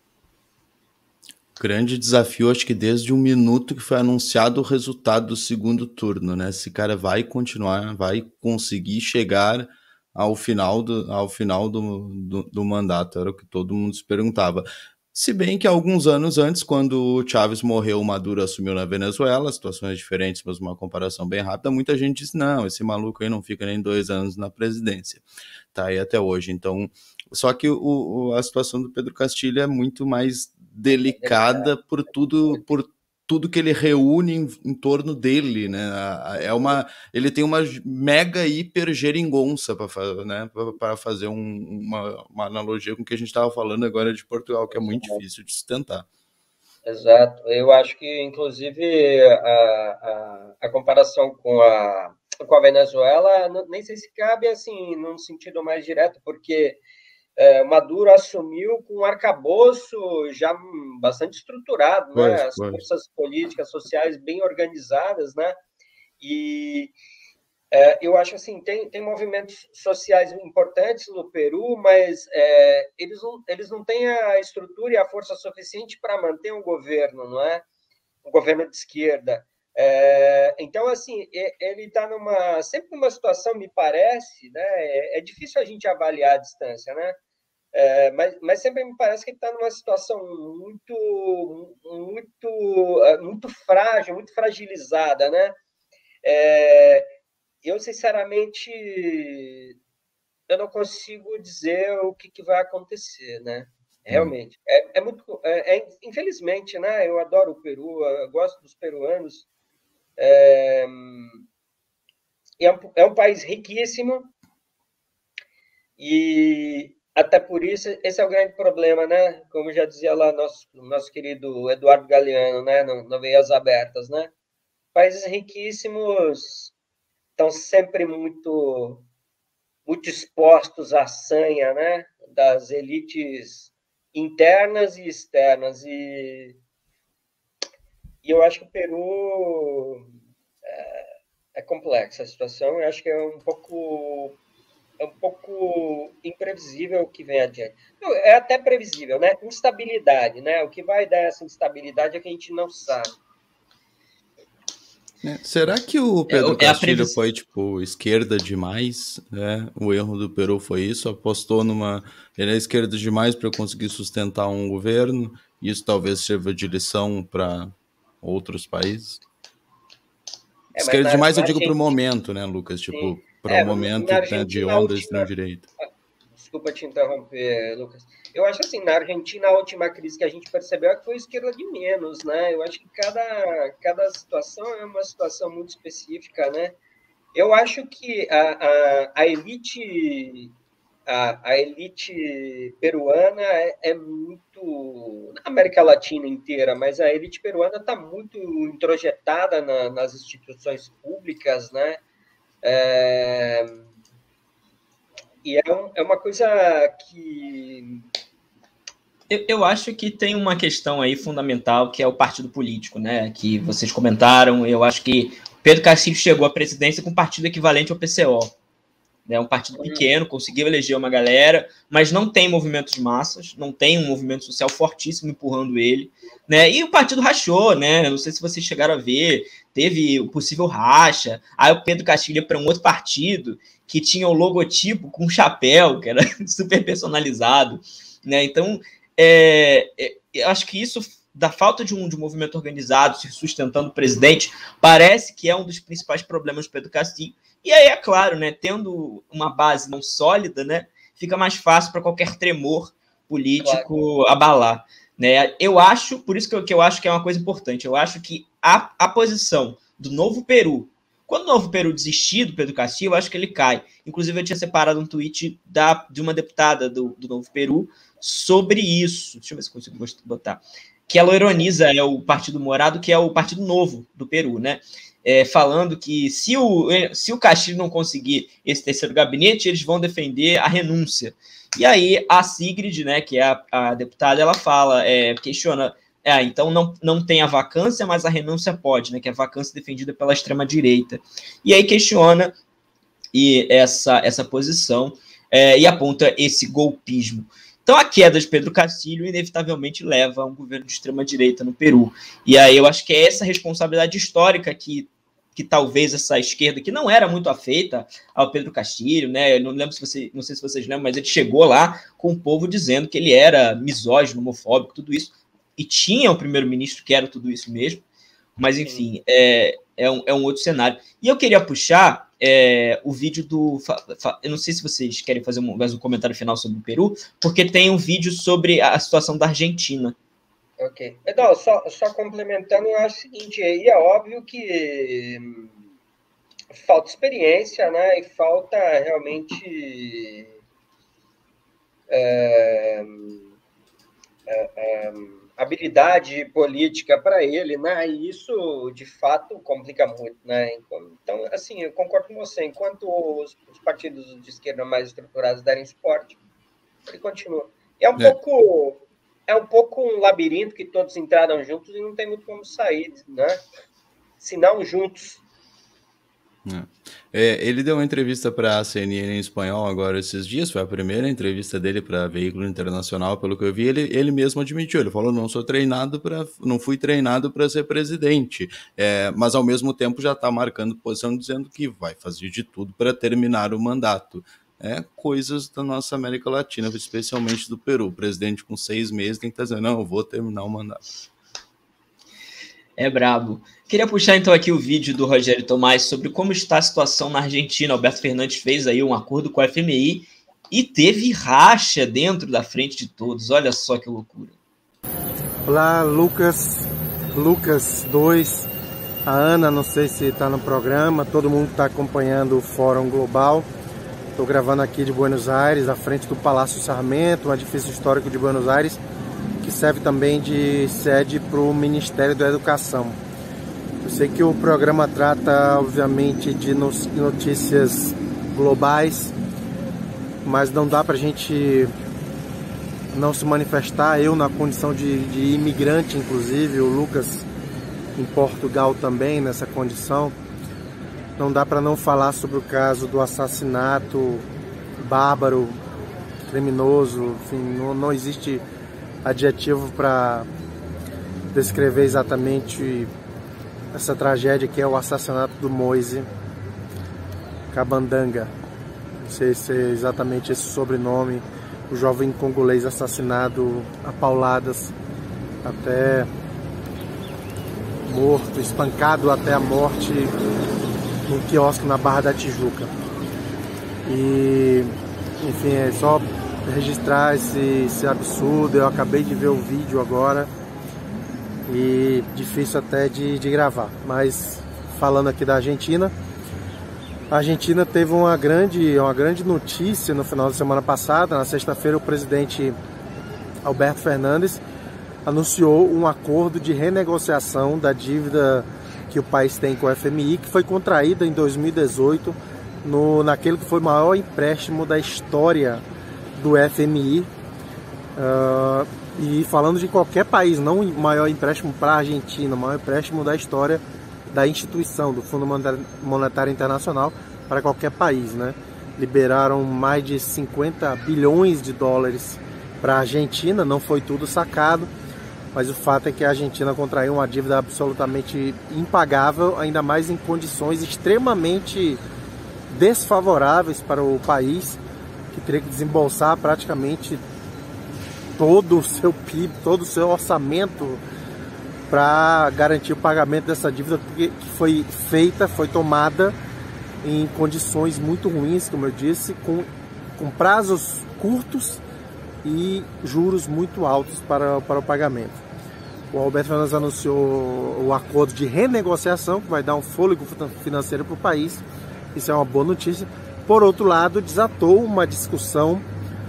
Grande desafio, acho que desde o minuto que foi anunciado o resultado do segundo turno, né? Esse cara vai continuar, vai conseguir chegar ao final do, ao final do, do, do mandato, era o que todo mundo se perguntava. Se bem que alguns anos antes, quando o Chávez morreu, o Maduro assumiu na Venezuela, situações diferentes, mas uma comparação bem rápida, muita gente disse, não, esse maluco aí não fica nem dois anos na presidência. Tá aí até hoje, então... Só que o, o, a situação do Pedro Castilho é muito mais delicada por tudo, por tudo que ele reúne em, em torno dele, né? É uma, ele tem uma mega hiper geringonça para, né, para fazer um, uma, uma analogia com o que a gente estava falando agora de Portugal, que é muito difícil de sustentar. Exato. Eu acho que, inclusive, a, a, a comparação com a, com a Venezuela, nem sei se cabe assim, num sentido mais direto, porque é, Maduro assumiu com um arcabouço já bastante estruturado, Pois, né? As pois. forças políticas, sociais bem organizadas, né? E é, eu acho assim, tem, tem movimentos sociais importantes no Peru, mas é, eles, não, eles não têm a estrutura e a força suficiente para manter um governo, não é? Um governo de esquerda. É, então, assim, ele está numa sempre numa situação, me parece, né? É, é difícil a gente avaliar a distância, né? É, mas, mas sempre me parece que ele está numa situação muito, muito, muito frágil, muito fragilizada, né? É, eu, sinceramente, eu não consigo dizer o que, que vai acontecer, né? Realmente. É, é muito... É, é, infelizmente, né? Eu adoro o Peru, eu gosto dos peruanos. É, é, um, é um país riquíssimo e até por isso, esse é o grande problema, né? Como já dizia lá nosso, nosso querido Eduardo Galeano, né? No, no Veias Abertas, né? Países riquíssimos estão sempre muito, muito expostos à sanha, né, das elites internas e externas. E, e eu acho que o Peru é, é complexa a situação. Eu acho que é um pouco é um pouco imprevisível o que vem adiante. É até previsível, né? Instabilidade, né? O que vai dar essa instabilidade é que a gente não sabe. É, será que o Pedro é, é Castilho previs... foi, tipo, esquerda demais? Né? O erro do Peru foi isso? Apostou numa... Ele é esquerda demais para conseguir sustentar um governo? Isso talvez sirva de lição para outros países? É, esquerda na, demais na eu digo para o momento, né, Lucas? Sim. Tipo, para o é, momento né, de onda extrema-direita. Desculpa te interromper, Lucas. Eu acho assim, na Argentina, a última crise que a gente percebeu é que foi esquerda de menos, né? Eu acho que cada, cada situação é uma situação muito específica, né? Eu acho que a, a, a elite a, a elite peruana é, é muito... Na América Latina inteira, mas a elite peruana está muito introjetada na, nas instituições públicas, né? É... E é, um, é uma coisa que... Eu, eu acho que tem uma questão aí fundamental, que é o partido político, né? Que vocês comentaram. Eu acho que Pedro Castilho chegou à presidência com um partido equivalente ao P C O. Né? Um partido pequeno, conseguiu eleger uma galera, mas não tem movimento de massas, não tem um movimento social fortíssimo empurrando ele. Né? E o partido rachou, né? Não sei se vocês chegaram a ver, teve o possível racha. Aí o Pedro Castilho ia para um outro partido que tinha o logotipo com um chapéu, que era super personalizado. Né? Então, é, é, eu acho que isso, da falta de um, de um movimento organizado se sustentando o presidente, parece que é um dos principais problemas do Pedro Castilho. E aí, é claro, né, tendo uma base não sólida, né, fica mais fácil para qualquer tremor político claro. abalar. Né? Eu acho, por isso que eu, que eu acho que é uma coisa importante, eu acho que a, a posição do Novo Peru, quando o Novo Peru desistir do Pedro Castilho, eu acho que ele cai. Inclusive, eu tinha separado um tweet da, de uma deputada do, do Novo Peru sobre isso. Deixa eu ver se eu consigo botar. Que ela ironiza é, o Partido Morado, que é o Partido Novo do Peru, né? É, falando que se o, se o Castilho não conseguir esse terceiro gabinete, eles vão defender a renúncia. E aí a Sigrid, né, que é a, a deputada, ela fala, é, questiona, é, então não, não tem a vacância, mas a renúncia pode, né, que é a vacância defendida pela extrema-direita. E aí questiona e essa, essa posição é, e aponta esse golpismo. Então, a queda de Pedro Castilho inevitavelmente leva a um governo de extrema-direita no Peru. E aí eu acho que é essa responsabilidade histórica que, que talvez essa esquerda, que não era muito afeita ao Pedro Castilho, né? Eu não lembro se você, não sei se vocês lembram, mas ele chegou lá com o povo dizendo que ele era misógino, homofóbico, tudo isso. E tinha um primeiro-ministro que era tudo isso mesmo. Mas, enfim, é, é, um, é um outro cenário. E eu queria puxar é, o vídeo do... Eu não sei se vocês querem fazer um, mais um comentário final sobre o Peru, porque tem um vídeo sobre a situação da Argentina. Ok. Então, só, só complementando, eu acho o seguinte, aí é óbvio que falta experiência, né? E falta realmente... É, é, é, habilidade política para ele, né? E isso, de fato, complica muito, né? Então, assim, eu concordo com você. Enquanto os, os partidos de esquerda mais estruturados derem suporte, ele continua. É um é. pouco... É um pouco um labirinto que todos entraram juntos e não tem muito como sair, né? Se não juntos. É, ele deu uma entrevista para a C N N em espanhol agora esses dias, foi a primeira entrevista dele para veículo internacional, pelo que eu vi, ele, ele mesmo admitiu, ele falou, não sou treinado para, não fui treinado para ser presidente, é, mas ao mesmo tempo já está marcando posição dizendo que vai fazer de tudo para terminar o mandato. É, coisas da nossa América Latina, especialmente do Peru. O presidente com seis meses tem que estar dizendo, não, eu vou terminar o mandato. É brabo. Queria puxar então aqui o vídeo do Rogério Tomás sobre como está a situação na Argentina. Alberto Fernandes fez aí um acordo com a F M I e teve racha dentro da frente de todos. Olha só que loucura. Olá, Lucas, Lucas dois, a Ana, não sei se está no programa, todo mundo está acompanhando o Fórum Global. Estou gravando aqui de Buenos Aires, à frente do Palácio Sarmento, um edifício histórico de Buenos Aires, que serve também de sede para o Ministério da Educação. Eu sei que o programa trata, obviamente, de notícias globais, mas não dá para a gente não se manifestar. Eu, na condição de, de imigrante, inclusive, o Lucas em Portugal também, nessa condição, não dá para não falar sobre o caso do assassinato bárbaro, criminoso, enfim, não, não existe adjetivo para descrever exatamente essa tragédia que é o assassinato do Moise Kabandanga. Não sei se é exatamente esse sobrenome, o jovem congolês assassinado a pauladas, até morto, espancado até a morte num quiosque na Barra da Tijuca. E, enfim, é só registrar esse, esse absurdo. Eu acabei de ver o vídeo agora e difícil até de, de gravar. Mas falando aqui da Argentina, a Argentina teve uma grande, uma grande notícia no final da semana passada. Na sexta-feira, o presidente Alberto Fernandes anunciou um acordo de renegociação da dívida que o país tem com o F M I, que foi contraída em dois mil e dezoito, no, naquele que foi o maior empréstimo da história do F M I. Uh, e falando de qualquer país, não o maior empréstimo para a Argentina, o maior empréstimo da história da instituição, do Fundo Monetário Internacional, para qualquer país, né? Liberaram mais de cinquenta bilhões de dólares para a Argentina, não foi tudo sacado, mas o fato é que a Argentina contraiu uma dívida absolutamente impagável, ainda mais em condições extremamente desfavoráveis para o país, que teria que desembolsar praticamente todo o seu P I B, todo o seu orçamento para garantir o pagamento dessa dívida que foi feita, foi tomada em condições muito ruins, como eu disse, com, com prazos curtos e juros muito altos para, para o pagamento. O Alberto Fernandes anunciou o acordo de renegociação, que vai dar um fôlego financeiro para o país. Isso é uma boa notícia. Por outro lado, desatou uma discussão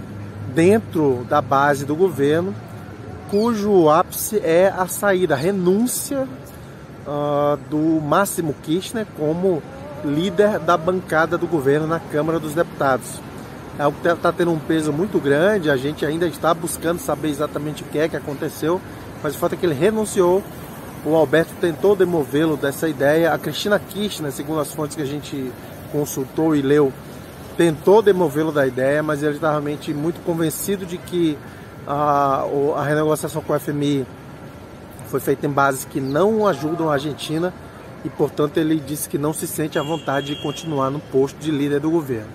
dentro da base do governo, cujo ápice é a saída, a renúncia uh, do Máximo Kirchner como líder da bancada do governo na Câmara dos Deputados. É algo que está tendo um peso muito grande, a gente ainda está buscando saber exatamente o que é que aconteceu, mas o fato é que ele renunciou. O Alberto tentou demovê-lo dessa ideia. A Cristina Kirchner, segundo as fontes que a gente consultou e leu, tentou demovê-lo da ideia, mas ele está realmente muito convencido de que a, a renegociação com o F M I foi feita em bases que não ajudam a Argentina e, portanto, ele disse que não se sente à vontade de continuar no posto de líder do governo.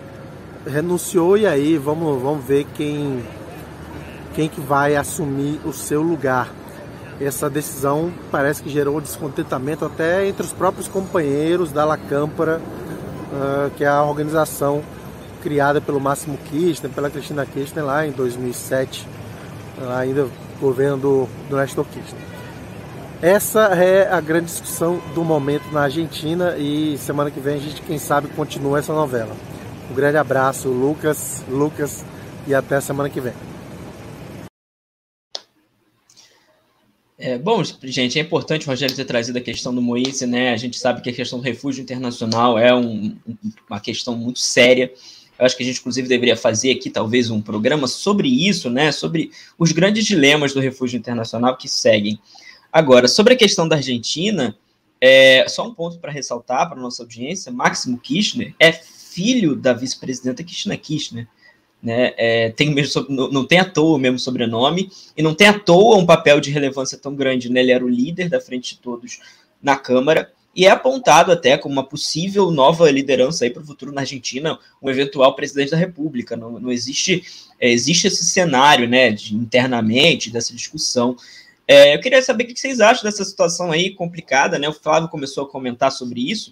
Renunciou e aí vamos, vamos ver quem, quem que vai assumir o seu lugar. Essa decisão parece que gerou descontentamento até entre os próprios companheiros da La Câmpara, uh, que é a organização criada pelo Máximo Kirchner, pela Cristina Kirchner lá em dois mil e sete, uh, ainda governo do, do Néstor Kirchner. Essa é a grande discussão do momento na Argentina e semana que vem a gente, quem sabe, continua essa novela. Um grande abraço, Lucas, Lucas, e até a semana que vem. É, bom, gente, é importante o Rogério ter trazido a questão do Moise, né? A gente sabe que a questão do refúgio internacional é um, uma questão muito séria. Eu acho que a gente, inclusive, deveria fazer aqui, talvez, um programa sobre isso, né? Sobre os grandes dilemas do refúgio internacional que seguem. Agora, sobre a questão da Argentina, é, só um ponto para ressaltar para a nossa audiência: Máximo Kirchner é filho da vice-presidenta Cristina Kirchner. Né, é, tem mesmo, não, não tem à toa o mesmo sobrenome, e não tem à toa um papel de relevância tão grande, né? Ele era o líder da Frente de Todos na Câmara, e é apontado até como uma possível nova liderança para o futuro na Argentina, um eventual presidente da República. Não, não existe, é, existe esse cenário, né, de, internamente, dessa discussão. É, eu queria saber o que vocês acham dessa situação aí complicada, né? O Flávio começou a comentar sobre isso.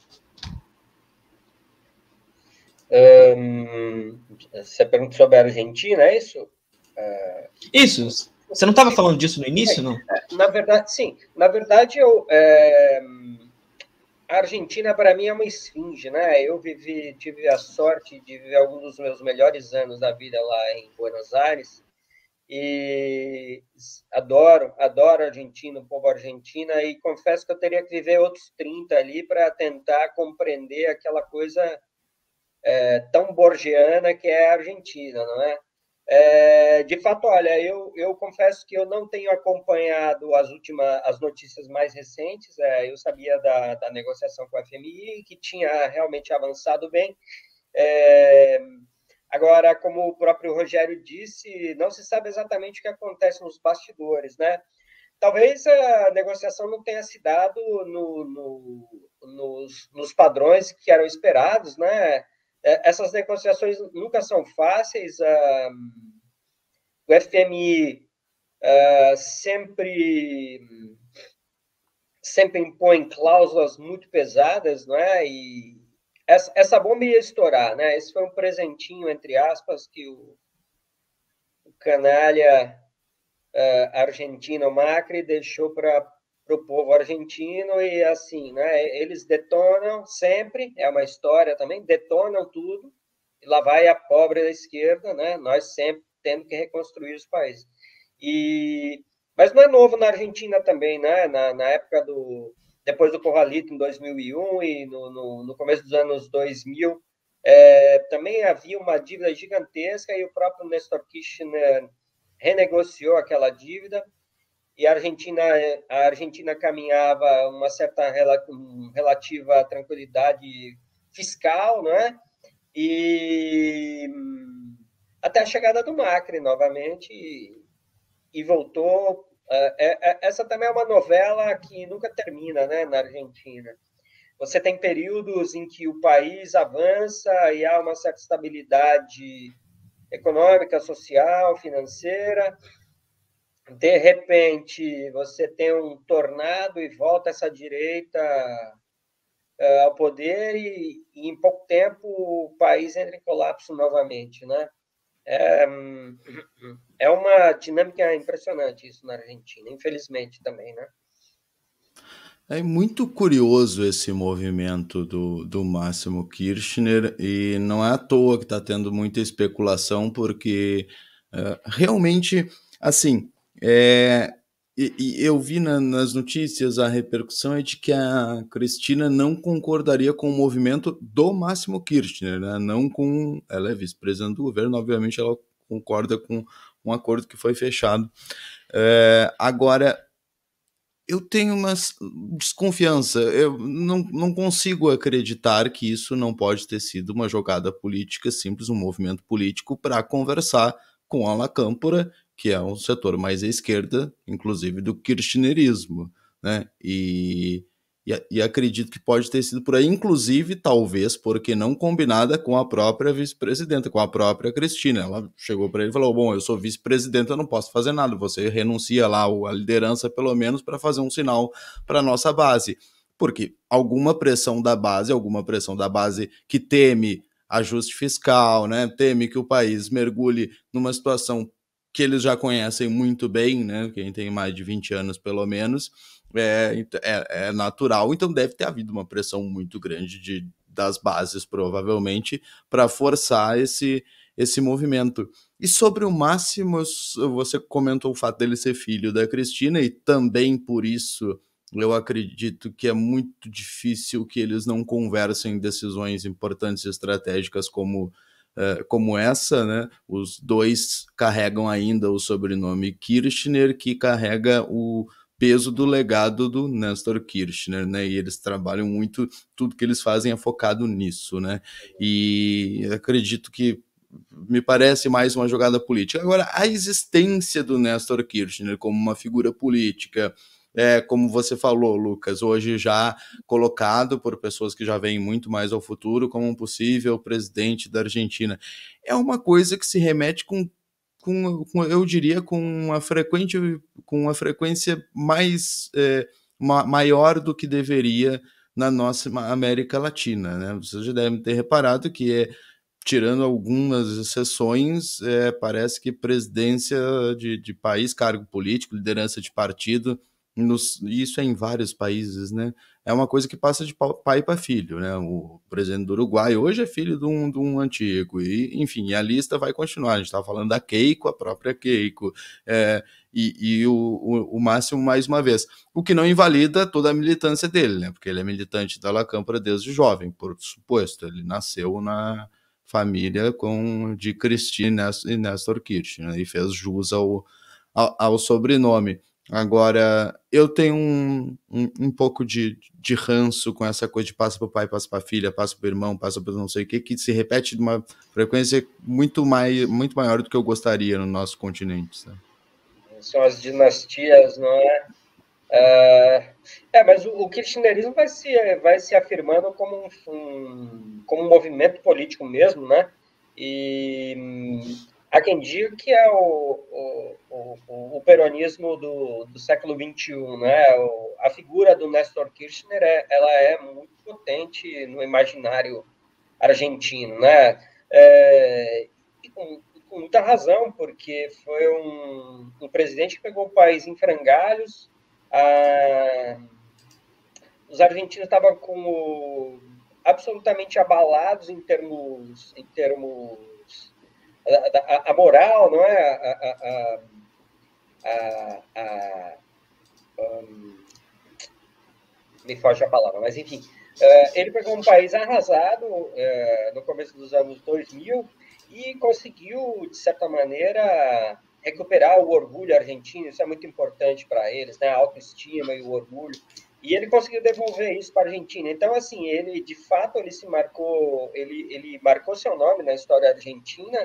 Um, você pergunta sobre a Argentina, é isso? Uh, isso. Você não estava falando disso no início, não? Na verdade, sim. Na verdade, eu, é, a Argentina, para mim, é uma esfinge, né? Eu vivi, tive a sorte de viver alguns dos meus melhores anos da vida lá em Buenos Aires, e adoro, adoro a Argentina, o povo argentino, e confesso que eu teria que viver outros trinta ali para tentar compreender aquela coisa é, tão borgiana que é a Argentina, não é? É, de fato, olha, eu, eu confesso que eu não tenho acompanhado as últimas, as notícias mais recentes. É, eu sabia da, da negociação com a F M I, que tinha realmente avançado bem. É, agora, como o próprio Rogério disse, não se sabe exatamente o que acontece nos bastidores, né? Talvez a negociação não tenha se dado no, no, nos, nos padrões que eram esperados, né? Essas negociações nunca são fáceis. O F M I sempre, sempre impõe cláusulas muito pesadas, não é? E essa, essa bomba ia estourar, né? Esse foi um presentinho, entre aspas, que o, o canalha argentino Macri deixou para o povo argentino, e assim, né? Eles detonam sempre, é uma história também, detonam tudo, e lá vai a pobre da esquerda, né? Nós sempre tendo que reconstruir os países. E, mas não é novo na Argentina também, né? Na, na época do... Depois do Corralito, em dois mil e um, e no, no, no começo dos anos dois mil, é, também havia uma dívida gigantesca, e o próprio Néstor Kirchner renegociou aquela dívida, e a Argentina, a Argentina caminhava uma certa relativa tranquilidade fiscal, não é? E até a chegada do Macri novamente, e, e voltou. É, é, essa também é uma novela que nunca termina, né, na Argentina. Você tem períodos em que o país avança e há uma certa estabilidade econômica, social, financeira. De repente, você tem um tornado e volta essa direita uh, ao poder, e, e em pouco tempo o país entra em colapso novamente, né? É, é uma dinâmica impressionante isso na Argentina, infelizmente também, né? É muito curioso esse movimento do, do Máximo Kirchner, e não é à toa que está tendo muita especulação, porque uh, realmente, assim, é, e, e eu vi na, nas notícias a repercussão é de que a Cristina não concordaria com o movimento do Máximo Kirchner, né? Não com... Ela é vice-presidente do governo, obviamente ela concorda com um acordo que foi fechado. É, agora... Eu tenho uma desconfiança, eu não, não consigo acreditar que isso não pode ter sido uma jogada política simples, um movimento político para conversar com a La Câmpora, que é um setor mais à esquerda, inclusive do kirchnerismo, né? E, e, e acredito que pode ter sido por aí, inclusive, talvez, porque não combinada com a própria vice-presidenta, com a própria Cristina. Ela chegou para ele e falou, bom, eu sou vice-presidenta, eu não posso fazer nada, você renuncia lá a liderança, pelo menos, para fazer um sinal para a nossa base. Porque alguma pressão da base, alguma pressão da base que teme ajuste fiscal, né, teme que o país mergulhe numa situação que eles já conhecem muito bem, né, quem tem mais de vinte anos, pelo menos, É, é, é natural, então deve ter havido uma pressão muito grande de, das bases, provavelmente, para forçar esse, esse movimento. E sobre o Máximo, você comentou o fato dele ser filho da Cristina, e também por isso eu acredito que é muito difícil que eles não conversem em decisões importantes e estratégicas como, uh, como essa, né? Os dois carregam ainda o sobrenome Kirchner, que carrega o peso do legado do Néstor Kirchner, né? E eles trabalham muito, tudo que eles fazem é focado nisso, né? E acredito que me parece mais uma jogada política. Agora, a existência do Néstor Kirchner como uma figura política, é, como você falou, Lucas, hoje já colocado por pessoas que já veem muito mais ao futuro como um possível presidente da Argentina, é uma coisa que se remete com Com, com, eu diria, com uma, frequente, com uma frequência mais é, ma, maior do que deveria na nossa América Latina, né? Vocês já devem ter reparado que, é, tirando algumas exceções, é, parece que presidência de, de país, cargo político, liderança de partido, nos, isso é em vários países, né? É uma coisa que passa de pai para filho, né? O presidente do Uruguai hoje é filho de um, de um antigo, e, enfim, a lista vai continuar. A gente estava falando da Keiko, a própria Keiko, é, e, e o, o, o Máximo mais uma vez. O que não invalida toda a militância dele, né? Porque ele é militante da La Câmara desde jovem, por suposto. Ele nasceu na família com, de Cristina e Néstor Kirchner, né? E fez jus ao, ao, ao sobrenome. Agora, eu tenho um, um, um pouco de, de ranço com essa coisa de passa para o pai, passa para a filha, passa para o irmão, passa para não sei o que, que se repete de uma frequência muito, mais, muito maior do que eu gostaria no nosso continente. Sabe? São as dinastias, não é? Uh, é, mas o, o kirchnerismo vai se, vai se afirmando como um, um, como um movimento político mesmo, né? E há quem diga que é o, o, o, o peronismo do, do século vinte e um, né? O, a figura do Néstor Kirchner é, ela é muito potente no imaginário argentino, né? É, e com, com muita razão, porque foi um, um presidente que pegou o país em frangalhos. Ah, os argentinos estavam com o, absolutamente abalados em termos, em termos a, a, a moral, não é? A, a, a, a, a, um, me foge a palavra, mas enfim, uh, ele pegou um país arrasado uh, no começo dos anos dois mil e conseguiu, de certa maneira, recuperar o orgulho argentino. Isso é muito importante para eles, né? A autoestima e o orgulho. E ele conseguiu devolver isso para a Argentina. Então, assim, ele, de fato, ele se marcou, ele, ele marcou seu nome na história argentina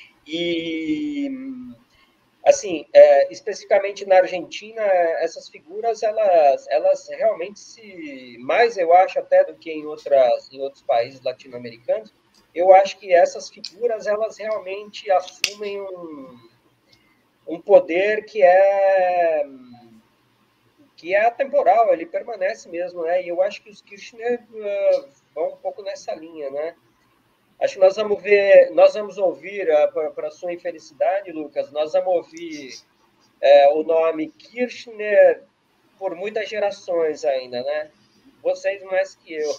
e, assim, é, especificamente na Argentina, essas figuras, elas, elas realmente se, mais eu acho até do que em, outras, em outros países latino-americanos, eu acho que essas figuras, elas realmente assumem um, um poder que é... que é atemporal, ele permanece mesmo, né? E eu acho que os Kirchner uh, vão um pouco nessa linha, né? Acho que nós vamos ver, nós vamos ouvir, uh, para sua infelicidade, Lucas, nós vamos ouvir uh, o nome Kirchner por muitas gerações ainda, né? Vocês mais que eu.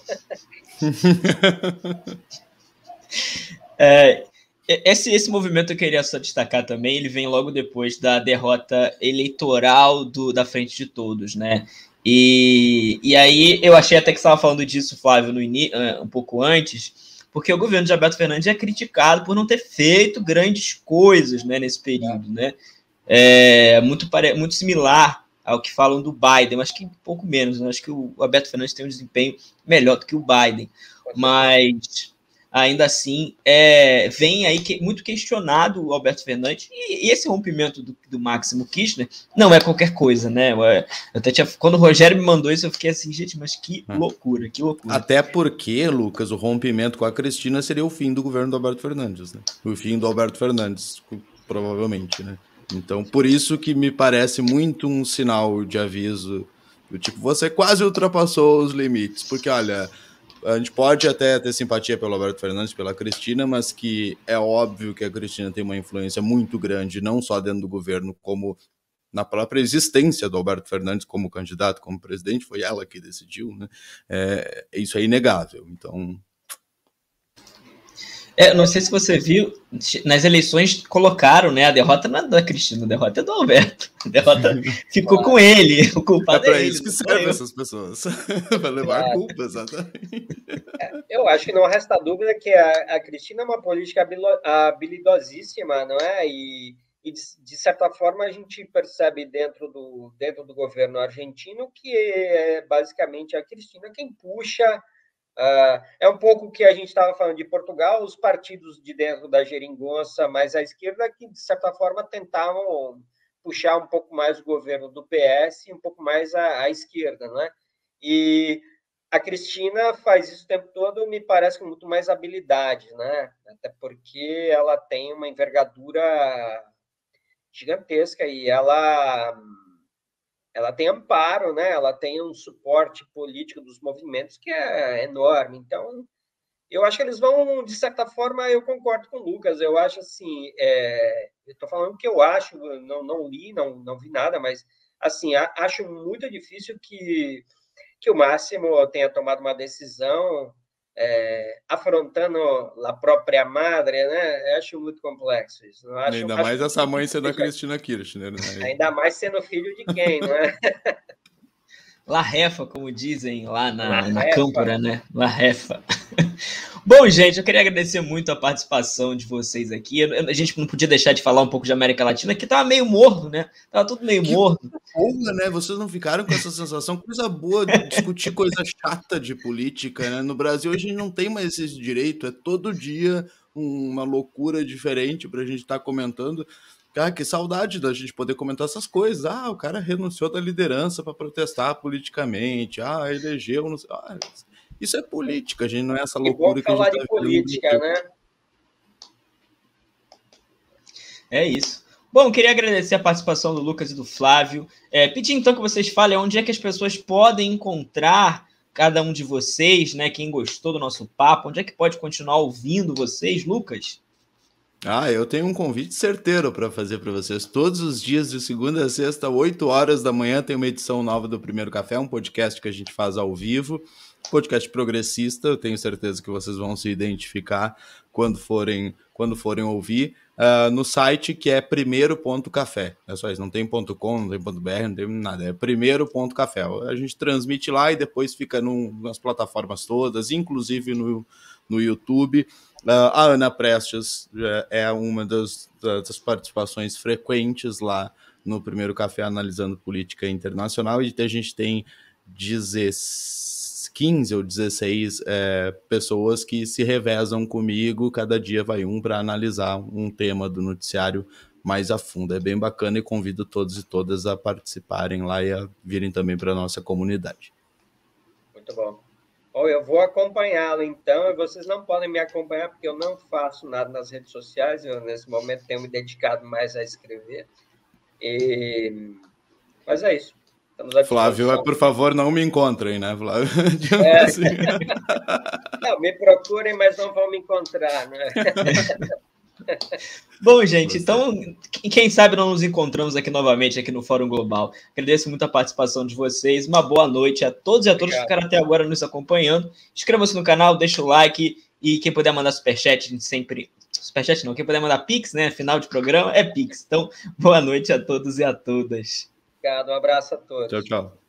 é, esse, esse movimento eu queria só destacar também, ele vem logo depois da derrota eleitoral do, da Frente de Todos, né? E, e aí eu achei até que você estava falando disso, Flávio, no in, um pouco antes, porque o governo de Alberto Fernandes é criticado por não ter feito grandes coisas, né, nesse período, né? É muito, muito similar ao que falam do Biden, acho que um pouco menos, né? Acho que o Alberto Fernandes tem um desempenho melhor do que o Biden, mas ainda assim, é, vem aí que, muito questionado o Alberto Fernandes, e, e esse rompimento do, do Máximo Kirchner não é qualquer coisa, né? Eu até tinha, quando o Rogério me mandou isso, eu fiquei assim, gente, mas que loucura, que loucura. Até porque, Lucas, o rompimento com a Cristina seria o fim do governo do Alberto Fernandes, né? O fim do Alberto Fernandes, provavelmente, né? Então, por isso que me parece muito um sinal de aviso do tipo, você quase ultrapassou os limites, porque, olha... A gente pode até ter simpatia pelo Alberto Fernandes, pela Cristina, mas que é óbvio que a Cristina tem uma influência muito grande, não só dentro do governo, como na própria existência do Alberto Fernandes como candidato, como presidente, foi ela que decidiu, né? É, isso é inegável, então... É, não sei se você viu, nas eleições colocaram, né, a derrota não é da Cristina, a derrota é do Alberto. A derrota ficou com ele, o culpado é para é isso ele, que servem essas pessoas, para levar é. culpa, exatamente. É, eu acho que não resta dúvida que a, a Cristina é uma política habilidosíssima, não é? E, e de, de certa forma, a gente percebe dentro do, dentro do governo argentino que é basicamente a Cristina quem puxa. Uh, é um pouco o que a gente estava falando de Portugal, os partidos de dentro da geringonça mais à esquerda que, de certa forma, tentavam puxar um pouco mais o governo do P S e um pouco mais à, à esquerda, né? E a Cristina faz isso o tempo todo, me parece, com muito mais habilidade, né? Até porque ela tem uma envergadura gigantesca e ela... ela tem amparo, né? Ela tem um suporte político dos movimentos que é enorme. Então, eu acho que eles vão, de certa forma, eu concordo com o Lucas, eu acho assim, é, eu estou falando o que eu acho, não, não li, não, não vi nada, mas assim, acho muito difícil que, que o Máximo tenha tomado uma decisão é, afrontando a própria madre, né? Eu acho muito complexo isso. Não acho, Ainda acho mais essa mãe sendo a seja, Cristina Kirchner, né? Ainda mais sendo filho de quem, não é? La Refa, como dizem lá na, La na Refa. Câmpora, né? La Refa. Bom, gente, eu queria agradecer muito a participação de vocês aqui. A gente não podia deixar de falar um pouco de América Latina, que tava meio morno, né? Tava tudo meio Que morno. boa, né? Vocês não ficaram com essa sensação? Coisa boa discutir coisa chata de política, né? No Brasil a gente não tem mais esse direito, é todo dia uma loucura diferente pra gente estar tá comentando. Cara, que saudade da gente poder comentar essas coisas. Ah, o cara renunciou da liderança para protestar politicamente. Ah, elegeu. Não sei. Ah, isso é política, gente. Não é essa loucura que, que a gente falar tá de política, né? É isso. Bom, queria agradecer a participação do Lucas e do Flávio. É, pedir então que vocês falem onde é que as pessoas podem encontrar cada um de vocês, né? Quem gostou do nosso papo, onde é que pode continuar ouvindo vocês, Lucas? Ah, eu tenho um convite certeiro para fazer para vocês. Todos os dias, de segunda a sexta, oito horas da manhã, tem uma edição nova do Primeiro Café, um podcast que a gente faz ao vivo, podcast progressista. Eu tenho certeza que vocês vão se identificar quando forem, quando forem ouvir, uh, no site que é primeiro ponto café. É só isso, não tem ponto .com, não tem ponto .br, não tem nada, é primeiro ponto café. A gente transmite lá e depois fica num, nas plataformas todas, inclusive no, no YouTube. Uh, a Ana Prestes uh, é uma das, das participações frequentes lá no Primeiro Café Analisando Política Internacional, e a gente tem quinze ou dezesseis é, pessoas que se revezam comigo, cada dia vai um para analisar um tema do noticiário mais a fundo. É bem bacana e convido todos e todas a participarem lá e a virem também para a nossa comunidade. Muito bom. Bom, eu vou acompanhá-lo, então. Vocês não podem me acompanhar porque eu não faço nada nas redes sociais. Eu, nesse momento, tenho me dedicado mais a escrever. E... Mas é isso. Flávio, por favor, não me encontrem, né, Flávio? É. Assim. Não, me procurem, mas não vão me encontrar, né? Bom, gente, então, quem sabe não nos encontramos aqui novamente aqui no Fórum Global. Agradeço muito a participação de vocês. Uma boa noite a todos e a todas que ficaram até agora nos acompanhando. Inscreva-se no canal, deixa o like e quem puder mandar superchat, a gente sempre... Superchat não, quem puder mandar Pix, né? Final de programa é Pix. Então, boa noite a todos e a todas. Obrigado, um abraço a todos. Tchau, tchau.